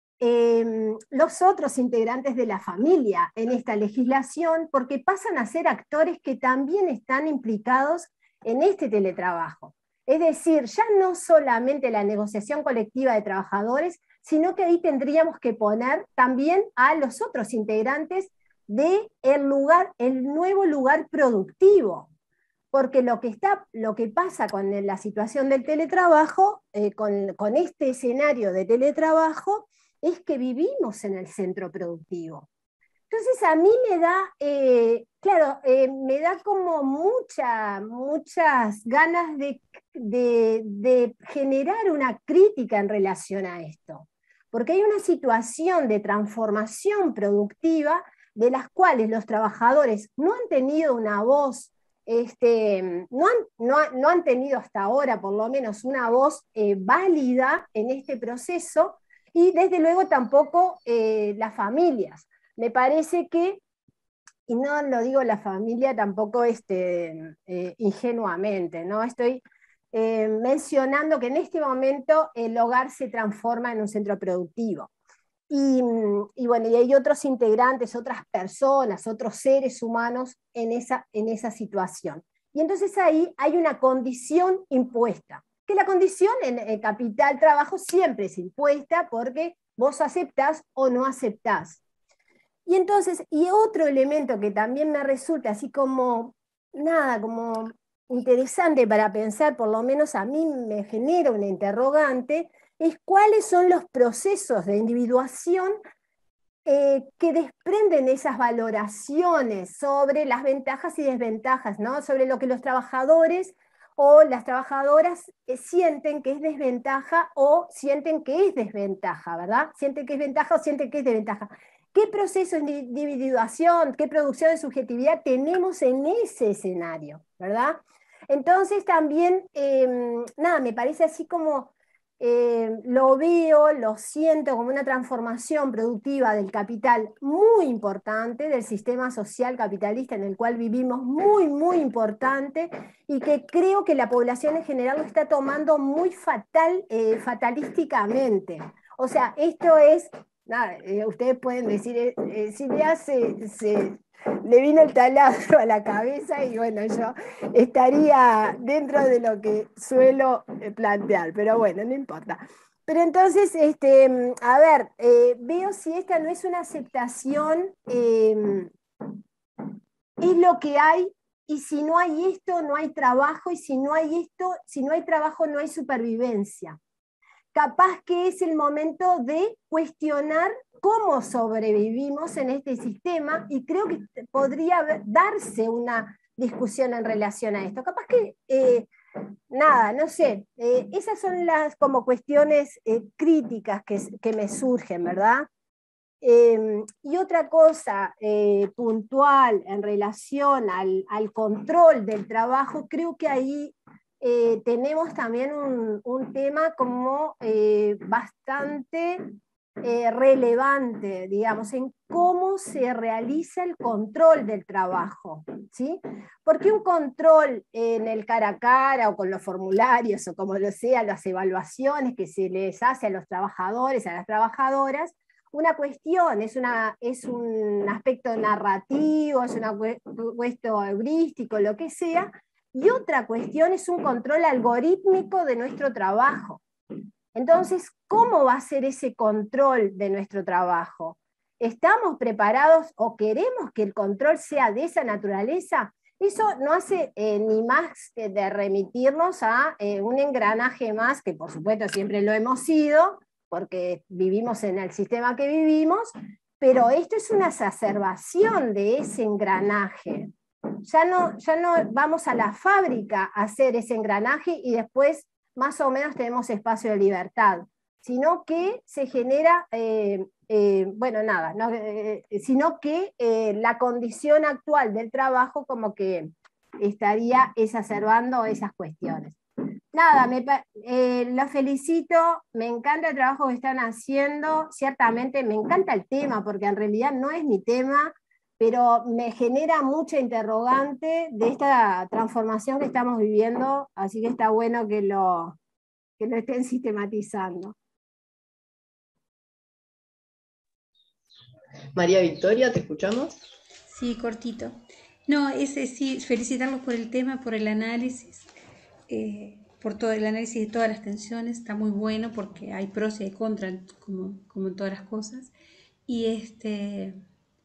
eh, los otros integrantes de la familia en esta legislación, porque pasan a ser actores que también están implicados en este teletrabajo. Es decir, ya no solamente la negociación colectiva de trabajadores, sino que ahí tendríamos que poner también a los otros integrantes del lugar, el nuevo lugar productivo. Porque lo que, está, lo que pasa con la situación del teletrabajo, eh, con, con este escenario de teletrabajo, es que vivimos en el centro productivo. Entonces a mí me da, eh, claro, eh, me da como mucha, muchas ganas de, de, de generar una crítica en relación a esto, porque hay una situación de transformación productiva de las cuales los trabajadores no han tenido una voz, este, no, han, no, no han tenido hasta ahora por lo menos una voz eh, válida en este proceso, y desde luego tampoco eh, las familias. Me parece que, y no lo digo la familia tampoco este, eh, ingenuamente, ¿no? Estoy eh, mencionando que en este momento el hogar se transforma en un centro productivo. Y, y bueno, y hay otros integrantes, otras personas, otros seres humanos en esa, en esa situación. Y entonces ahí hay una condición impuesta, que la condición en el capital trabajo siempre es impuesta porque vos aceptás o no aceptás. Y entonces, y otro elemento que también me resulta así como, nada, como interesante para pensar, por lo menos a mí me genera una interrogante, es cuáles son los procesos de individuación eh, que desprenden esas valoraciones sobre las ventajas y desventajas, ¿no? Sobre lo que los trabajadores o las trabajadoras eh, sienten que es desventaja o sienten que es desventaja, ¿verdad? Sienten que es ventaja o sienten que es desventaja. ¿Qué proceso de individuación, qué producción de subjetividad tenemos en ese escenario, ¿verdad? Entonces también, eh, nada, me parece así como, eh, lo veo, lo siento como una transformación productiva del capital muy importante, del sistema social capitalista en el cual vivimos muy, muy importante, y que creo que la población en general lo está tomando muy fatal, eh, fatalísticamente. O sea, esto es... Nada, eh, ustedes pueden decir, eh, eh, Silvia se, se, le vino el taladro a la cabeza y bueno, yo estaría dentro de lo que suelo eh, plantear, pero bueno, no importa. Pero entonces, este, a ver, eh, veo si esta no es una aceptación, eh, es lo que hay, y si no hay esto, no hay trabajo, y si no hay esto, si no hay trabajo, no hay supervivencia. Capaz que es el momento de cuestionar cómo sobrevivimos en este sistema, y creo que podría darse una discusión en relación a esto. Capaz que, eh, nada, no sé, eh, esas son las como cuestiones eh, críticas que, que me surgen, ¿verdad? Eh, y otra cosa eh, puntual en relación al, al control del trabajo, creo que ahí Eh, tenemos también un, un tema como eh, bastante eh, relevante, digamos, en cómo se realiza el control del trabajo, ¿sí? Porque un control en el cara a cara o con los formularios o como lo sea, las evaluaciones que se les hace a los trabajadores, a las trabajadoras, una cuestión, es, una, es un aspecto narrativo, es una cuestión heurístico, lo que sea. Y otra cuestión es un control algorítmico de nuestro trabajo. Entonces, ¿cómo va a ser ese control de nuestro trabajo? ¿estamos preparados o queremos que el control sea de esa naturaleza? Eso no hace eh, ni más que de remitirnos a eh, un engranaje más, que por supuesto siempre lo hemos sido, porque vivimos en el sistema que vivimos, pero esto es una exacerbación de ese engranaje. Ya no, ya no vamos a la fábrica a hacer ese engranaje y después más o menos tenemos espacio de libertad, sino que se genera, eh, eh, bueno, nada, no, eh, sino que eh, la condición actual del trabajo como que estaría exacerbando esas cuestiones. Nada, me, eh, los felicito, me encanta el trabajo que están haciendo, ciertamente me encanta el tema, porque en realidad no es mi tema, pero me genera mucha interrogante de esta transformación que estamos viviendo, así que está bueno que lo, que lo estén sistematizando. María Victoria, ¿te escuchamos? Sí, cortito. No, ese sí, felicitarlos por el tema, por el análisis, eh, por todo el análisis de todas las tensiones, está muy bueno porque hay pros y hay contras, como, como en todas las cosas. Y este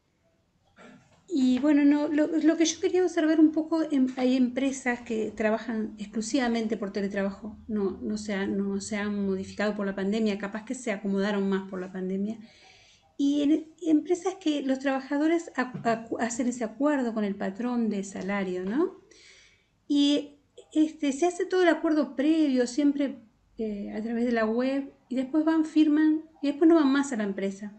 y bueno, no, lo, lo que yo quería observar un poco, en, hay empresas que trabajan exclusivamente por teletrabajo, no, no, se ha, no se han modificado por la pandemia, capaz que se acomodaron más por la pandemia. Y en empresas que los trabajadores a, a, hacen ese acuerdo con el patrón de salario, ¿no? Y este, se hace todo el acuerdo previo, siempre eh, a través de la web, y después van, firman, y después no van más a la empresa.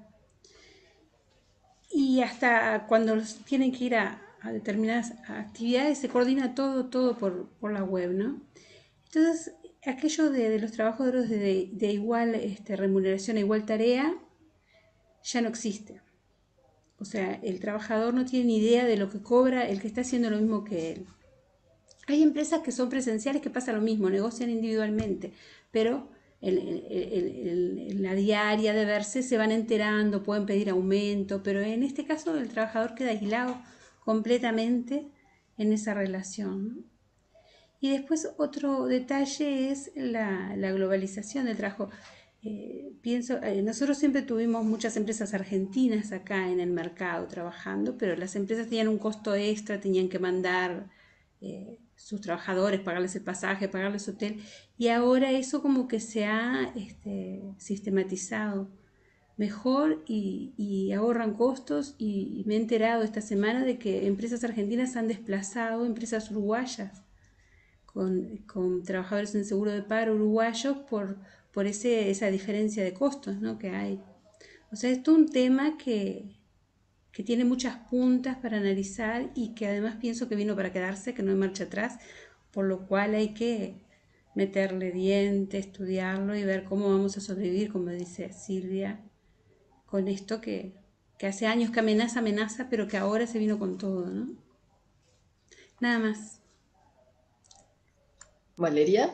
Y hasta cuando tienen que ir a, a determinadas actividades, se coordina todo, todo por, por la web, ¿no? Entonces, aquello de, de los trabajadores de, de igual este, remuneración a igual tarea, ya no existe. O sea, el trabajador no tiene ni idea de lo que cobra el que está haciendo lo mismo que él. Hay empresas que son presenciales que pasa lo mismo, negocian individualmente, pero en, en, en, en la diaria de verse se van enterando, pueden pedir aumento, pero en este caso el trabajador queda aislado completamente en esa relación, ¿no? Y después otro detalle es la, la globalización del trabajo. Eh, pienso, eh, nosotros siempre tuvimos muchas empresas argentinas acá en el mercado trabajando, pero las empresas tenían un costo extra, tenían que mandar eh, sus trabajadores, pagarles el pasaje, pagarles hotel, y ahora eso como que se ha este, sistematizado mejor y, y ahorran costos, y, y me he enterado esta semana de que empresas argentinas han desplazado empresas uruguayas con, con trabajadores en seguro de paro uruguayos por por ese, esa diferencia de costos, ¿no?, que hay. O sea, esto es un tema que, que tiene muchas puntas para analizar y que además pienso que vino para quedarse, que no hay marcha atrás, por lo cual hay que meterle diente, estudiarlo y ver cómo vamos a sobrevivir, como dice Silvia, con esto que, que hace años que amenaza, amenaza, pero que ahora se vino con todo, ¿no? Nada más. Valeria.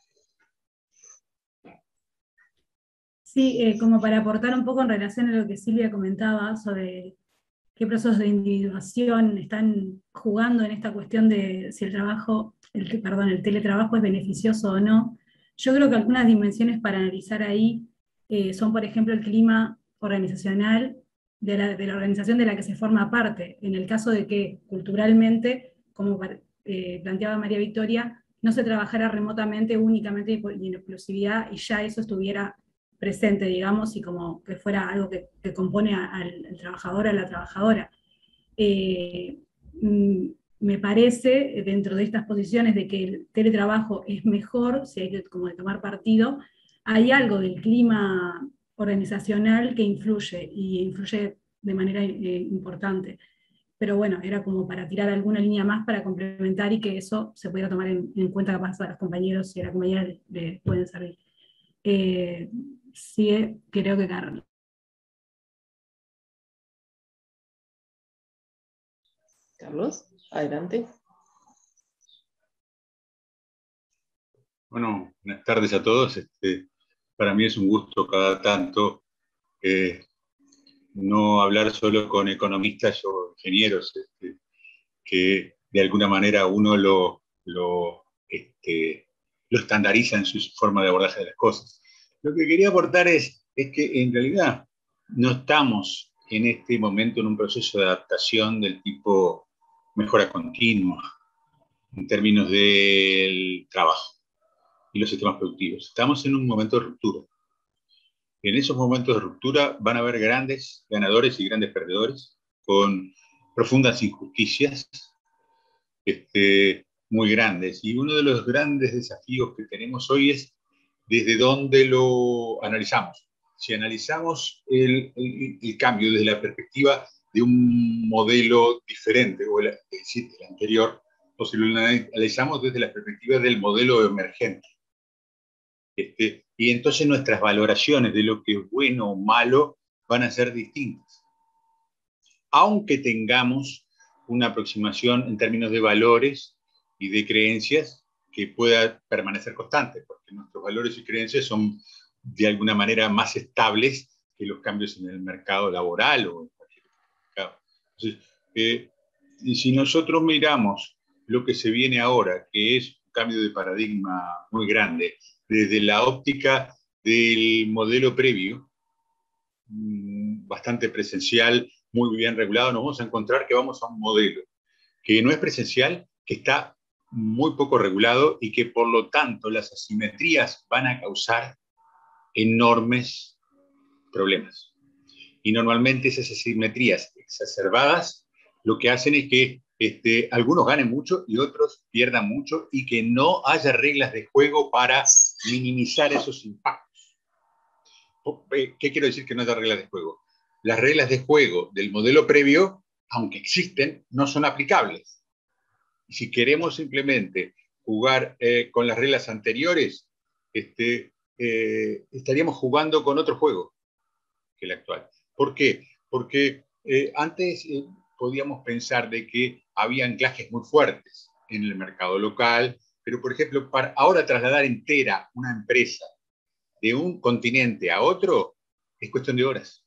Sí, eh, como para aportar un poco en relación a lo que Silvia comentaba sobre qué procesos de individuación están jugando en esta cuestión de si el trabajo, el, perdón, el teletrabajo es beneficioso o no. Yo creo que algunas dimensiones para analizar ahí eh, son, por ejemplo, el clima organizacional de la, de la organización de la que se forma parte. En el caso de que culturalmente, como eh, planteaba María Victoria, no se trabajara remotamente únicamente y en exclusividad y ya eso estuviera presente, digamos, y como que fuera algo que, que compone al, al trabajador, a la trabajadora. Eh, me parece, dentro de estas posiciones de que el teletrabajo es mejor, si hay que como de tomar partido, hay algo del clima organizacional que influye, y influye de manera eh, importante. Pero bueno, era como para tirar alguna línea más para complementar y que eso se pudiera tomar en, en cuenta, capaz a los compañeros y a la compañera les, les pueden servir. Eh, sí, creo que Carlos. Carlos, adelante. Bueno, buenas tardes a todos. Este, para mí es un gusto cada tanto eh, no hablar solo con economistas o ingenieros, este, que de alguna manera uno lo, lo, este, lo estandariza en su forma de abordaje de las cosas. Lo que quería aportar es, es que en realidad no estamos en este momento en un proceso de adaptación del tipo mejora continua, en términos del trabajo y los sistemas productivos. Estamos en un momento de ruptura. En esos momentos de ruptura van a haber grandes ganadores y grandes perdedores, con profundas injusticias este, muy grandes. Y uno de los grandes desafíos que tenemos hoy es desde dónde lo analizamos. Si analizamos el, el, el cambio desde la perspectiva de un modelo diferente, o el, es decir, el anterior, o si lo analizamos desde la perspectiva del modelo emergente. Este, y entonces nuestras valoraciones de lo que es bueno o malo van a ser distintas. Aunque tengamos una aproximación en términos de valores y de creencias que pueda permanecer constante, porque nuestros valores y creencias son de alguna manera más estables que los cambios en el mercado laboral o en cualquier mercado. Entonces, eh, si nosotros miramos lo que se viene ahora, que es un cambio de paradigma muy grande, desde la óptica del modelo previo, bastante presencial, muy bien regulado, nos vamos a encontrar que vamos a un modelo que no es presencial, que está muy poco regulado y que por lo tanto las asimetrías van a causar enormes problemas. Y normalmente esas asimetrías exacerbadas lo que hacen es que este, algunos ganen mucho y otros pierdan mucho y que no haya reglas de juego para minimizar esos impactos. ¿Qué quiero decir que no haya reglas de juego? Las reglas de juego del modelo previo, aunque existen, no son aplicables. Si queremos simplemente jugar eh, con las reglas anteriores, este, eh, estaríamos jugando con otro juego que el actual. ¿Por qué? Porque eh, antes eh, podíamos pensar de que había anclajes muy fuertes en el mercado local, pero por ejemplo, para ahora trasladar entera una empresa de un continente a otro es cuestión de horas.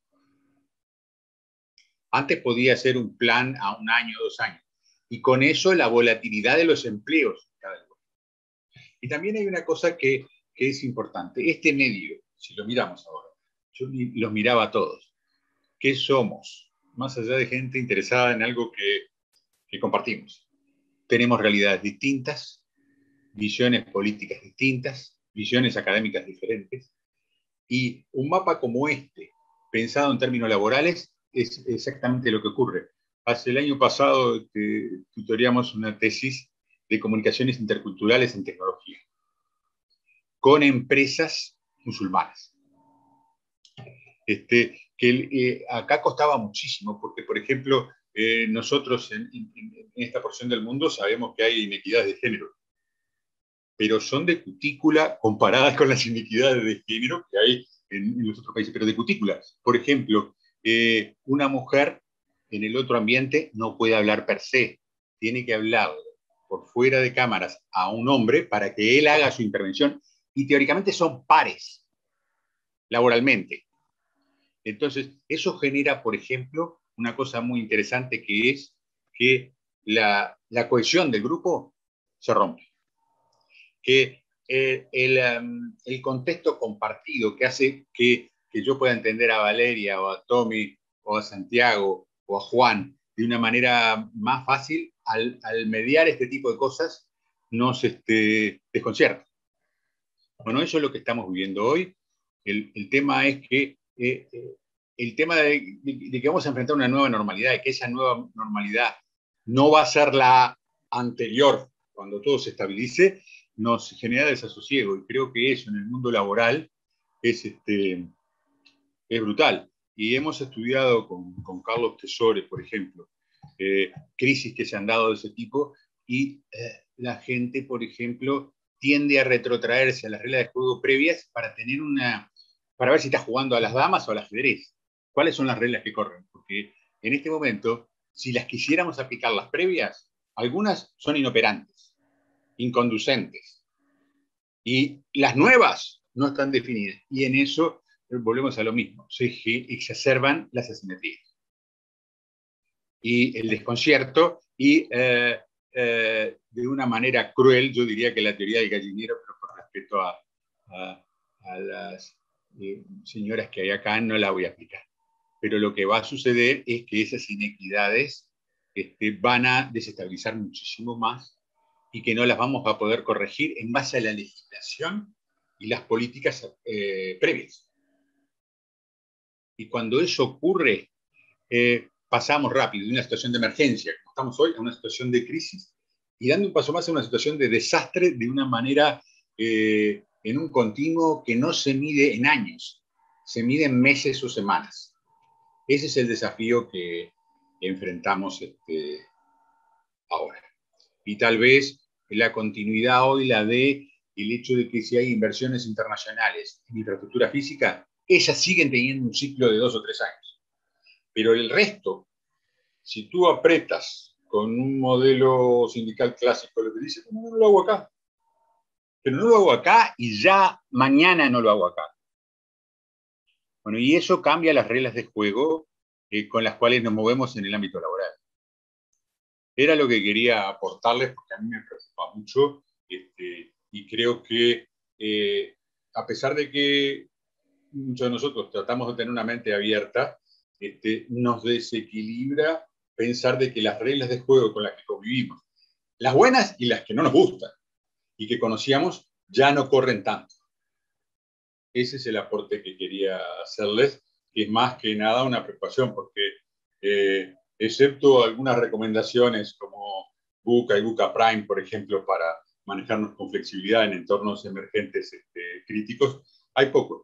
Antes podía ser un plan a un año, dos años, y con eso la volatilidad de los empleos cada lugar. Y también hay una cosa que, que es importante. Este medio, si lo miramos ahora, yo los miraba a todos. ¿Qué somos? Más allá de gente interesada en algo que, que compartimos. Tenemos realidades distintas, visiones políticas distintas, visiones académicas diferentes, y un mapa como este, pensado en términos laborales, es exactamente lo que ocurre. Hace el año pasado este, tutoriamos una tesis de comunicaciones interculturales en tecnología, con empresas musulmanas. Este, que eh, acá costaba muchísimo, porque, por ejemplo, eh, nosotros en, en, en esta porción del mundo sabemos que hay inequidades de género, pero son de cutícula comparadas con las inequidades de género que hay en, en los otros países, pero de cutícula. Por ejemplo, eh, una mujer en el otro ambiente no puede hablar per se, tiene que hablar por fuera de cámaras a un hombre para que él haga su intervención, y teóricamente son pares laboralmente. Entonces, eso genera, por ejemplo, una cosa muy interesante, que es que la, la cohesión del grupo se rompe. Que eh, el, um, el contexto compartido que hace que, que yo pueda entender a Valeria o a Tommy o a Santiago o a Juan de una manera más fácil, al, al mediar este tipo de cosas nos este, desconcierta. Bueno, eso es lo que estamos viviendo hoy. El, el tema es que eh, eh, el tema de, de, de que vamos a enfrentar una nueva normalidad y que esa nueva normalidad no va a ser la anterior cuando todo se estabilice, nos genera desasosiego, y creo que eso en el mundo laboral es, este, es brutal. Y hemos estudiado con, con Carlos Tesores, por ejemplo, eh, crisis que se han dado de ese tipo, y eh, la gente, por ejemplo, tiende a retrotraerse a las reglas de juego previas para tener una, para ver si está jugando a las damas o al ajedrez. ¿Cuáles son las reglas que corren? Porque en este momento, si las quisiéramos aplicar las previas, algunas son inoperantes, inconducentes, y las nuevas no están definidas, y en eso volvemos a lo mismo, se exacerban las asimetrías y el desconcierto, y eh, eh, de una manera cruel, yo diría que la teoría del gallinero, pero con respeto a, a, a las eh, señoras que hay acá, no la voy a aplicar. pero lo que va a suceder es que esas inequidades este, van a desestabilizar muchísimo más y que no las vamos a poder corregir en base a la legislación y las políticas eh, previas. Y cuando eso ocurre, eh, pasamos rápido de una situación de emergencia, como estamos hoy, a una situación de crisis, y dando un paso más a una situación de desastre de una manera, eh, en un continuo que no se mide en años, se mide en meses o semanas. Ese es el desafío que enfrentamos este, ahora. Y tal vez la continuidad hoy la de el hecho de que si hay inversiones internacionales en infraestructura física, ellas siguen teniendo un ciclo de dos o tres años. Pero el resto, si tú apretas con un modelo sindical clásico, lo que dice, no, no lo hago acá. Pero no lo hago acá y ya mañana no lo hago acá. Bueno, y eso cambia las reglas de juego eh, con las cuales nos movemos en el ámbito laboral. Era lo que quería aportarles porque a mí me preocupa mucho este, y creo que eh, a pesar de que muchos de nosotros tratamos de tener una mente abierta, este, nos desequilibra pensar de que las reglas de juego con las que convivimos, las buenas y las que no nos gustan y que conocíamos, ya no corren tanto. Ese es el aporte que quería hacerles, que es más que nada una preocupación, porque eh, excepto algunas recomendaciones como VUCA y VUCA Prime, por ejemplo, para manejarnos con flexibilidad en entornos emergentes este, críticos, hay poco.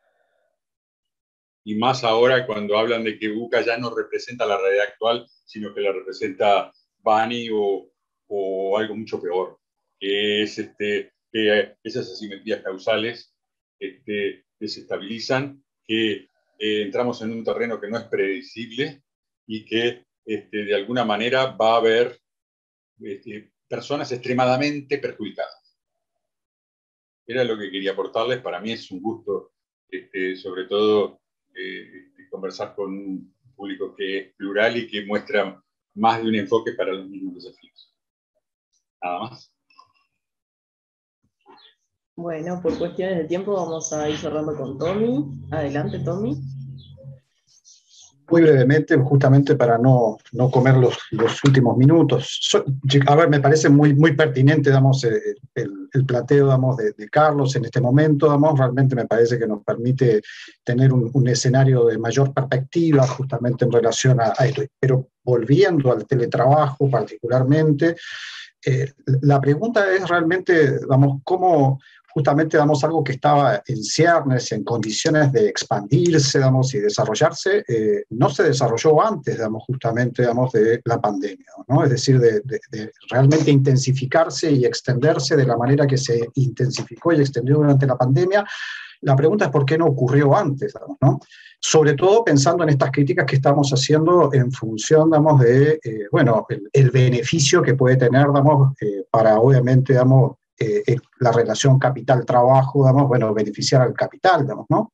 Y más ahora cuando hablan de que VUCA ya no representa la realidad actual, sino que la representa Bani o, o algo mucho peor, que es este, que esas asimetrías causales este, desestabilizan, que eh, entramos en un terreno que no es predecible y que este, de alguna manera va a haber este, personas extremadamente perjudicadas. Era lo que quería aportarles. Para mí es un gusto, este, sobre todo, eh, conversar con un público que es plural y que muestra más de un enfoque para los mismos desafíos. Nada más. Bueno, por cuestiones de tiempo vamos a ir cerrando con Tommy. Adelante, Tommy. Muy brevemente, justamente para no, no comer los, los últimos minutos. So, a ver, me parece muy, muy pertinente, digamos, el, el, el planteo, digamos, de, de Carlos en este momento, digamos, realmente me parece que nos permite tener un, un escenario de mayor perspectiva justamente en relación a, a esto. Pero volviendo al teletrabajo particularmente, eh, la pregunta es realmente, digamos, cómo justamente damos algo que estaba en ciernes, en condiciones de expandirse, damos, y desarrollarse, eh, no se desarrolló antes, damos, justamente, damos, de la pandemia, ¿no? Es decir, de, de, de realmente intensificarse y extenderse de la manera que se intensificó y extendió durante la pandemia. La pregunta es por qué no ocurrió antes, damos, ¿no? Sobre todo pensando en estas críticas que estamos haciendo en función, damos, de, eh, bueno, el, el beneficio que puede tener, damos, eh, para, obviamente, damos, Eh, la relación capital-trabajo, digamos, bueno, beneficiar al capital, digamos, ¿no?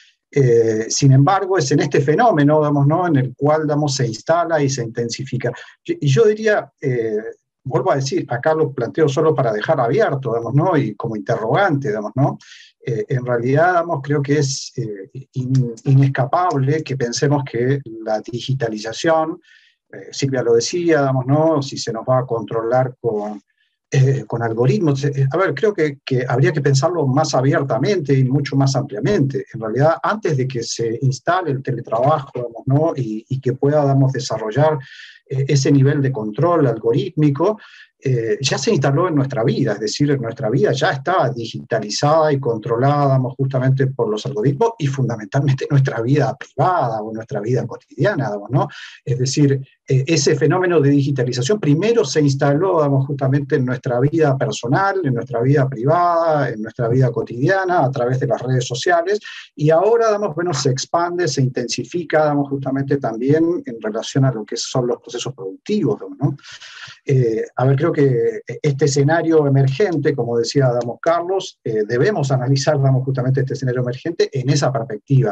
Eh, sin embargo, es en este fenómeno, digamos, ¿no?, en el cual, digamos, se instala y se intensifica. Y yo diría, eh, vuelvo a decir, acá lo planteo solo para dejar abierto, digamos, ¿no?, y como interrogante, digamos, ¿no? Eh, en realidad, digamos, creo que es eh, in, inescapable que pensemos que la digitalización, eh, Silvia lo decía, digamos, ¿no?, si se nos va a controlar con Eh, con algoritmos. A ver, creo que, que habría que pensarlo más abiertamente y mucho más ampliamente. En realidad, antes de que se instale el teletrabajo, digamos, ¿no?, y, y que pueda, digamos, desarrollar eh, ese nivel de control algorítmico, eh, ya se instaló en nuestra vida, es decir, en nuestra vida ya está digitalizada y controlada, digamos, justamente por los algoritmos y fundamentalmente nuestra vida privada o nuestra vida cotidiana, digamos, ¿no? Es decir, eh, ese fenómeno de digitalización primero se instaló, digamos, justamente en nuestra vida personal, en nuestra vida privada, en nuestra vida cotidiana, a través de las redes sociales, y ahora, digamos, bueno, se expande, se intensifica, digamos, justamente también en relación a lo que son los procesos productivos, ¿no? Eh, a ver, creo que este escenario emergente, como decía, digamos, Carlos, eh, debemos analizar, digamos, justamente este escenario emergente en esa perspectiva.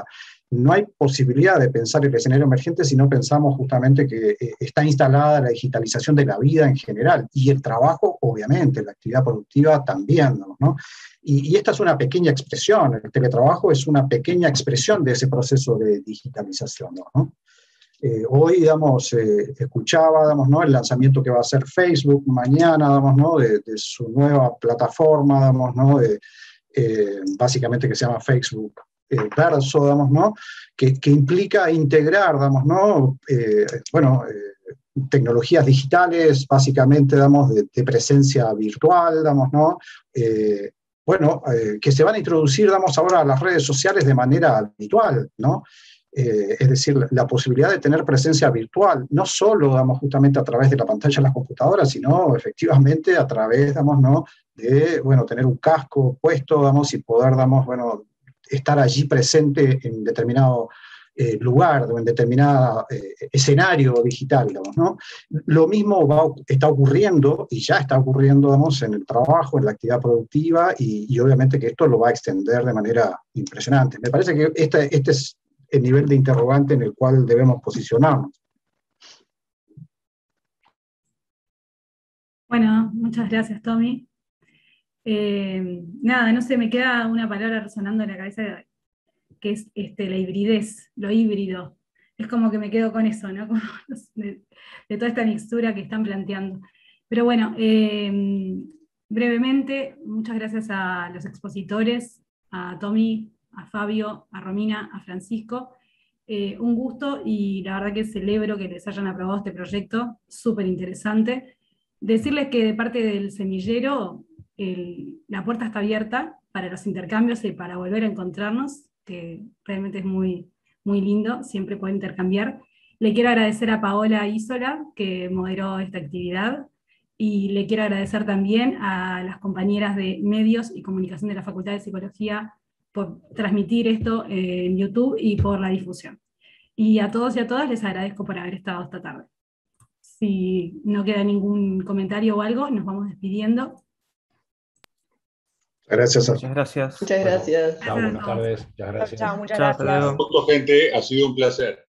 no hay posibilidad de pensar el escenario emergente si no pensamos justamente que eh, está instalada la digitalización de la vida en general, y el trabajo, obviamente, la actividad productiva también, ¿no? Y, y esta es una pequeña expresión, el teletrabajo es una pequeña expresión de ese proceso de digitalización, ¿no? Eh, hoy, digamos, eh, escuchaba, digamos, ¿no?, el lanzamiento que va a hacer Facebook mañana, digamos, ¿no?, de, de su nueva plataforma, digamos, ¿no?, de, eh, básicamente que se llama Facebook eh, Verso, digamos, ¿no?, que, que implica integrar, digamos, ¿no?, eh, bueno, eh, tecnologías digitales, básicamente, digamos, de, de presencia virtual, digamos, ¿no?, eh, bueno, eh, que se van a introducir, digamos, ahora a las redes sociales de manera habitual, ¿no? Eh, es decir, la posibilidad de tener presencia virtual, no solo, digamos, justamente a través de la pantalla de las computadoras, sino efectivamente a través, digamos, ¿no?, de, bueno, tener un casco puesto, digamos, y poder, digamos, bueno, estar allí presente en determinado eh, lugar o en determinado eh, escenario digital, digamos, ¿no? Lo mismo va, está ocurriendo, y ya está ocurriendo, digamos, en el trabajo, en la actividad productiva, y, y obviamente que esto lo va a extender de manera impresionante. Me parece que este, este es el nivel de interrogante en el cual debemos posicionarnos. Bueno, muchas gracias, Tommy. Eh, nada, no sé, me queda una palabra resonando en la cabeza, que es este, la hibridez, lo híbrido. Es como que me quedo con eso, ¿no? Como de, de toda esta mixtura que están planteando. Pero bueno, eh, brevemente, muchas gracias a los expositores, a Tommy, a Fabio, a Romina, a Francisco. Eh, un gusto, y la verdad que celebro que les hayan aprobado este proyecto, súper interesante. Decirles que de parte del semillero, el, la puerta está abierta para los intercambios y para volver a encontrarnos, que realmente es muy, muy lindo, siempre puede intercambiar. Le quiero agradecer a Paola Isola, que moderó esta actividad, y le quiero agradecer también a las compañeras de Medios y Comunicación de la Facultad de Psicología por transmitir esto en YouTube y por la difusión. Y a todos y a todas les agradezco por haber estado esta tarde. Si no queda ningún comentario o algo, nos vamos despidiendo. Gracias. Muchas gracias. Muchas gracias. Chao, buenas tardes. Muchas gracias. Chao, muchas Chao, hasta gracias. luego. Gente, ha sido un placer.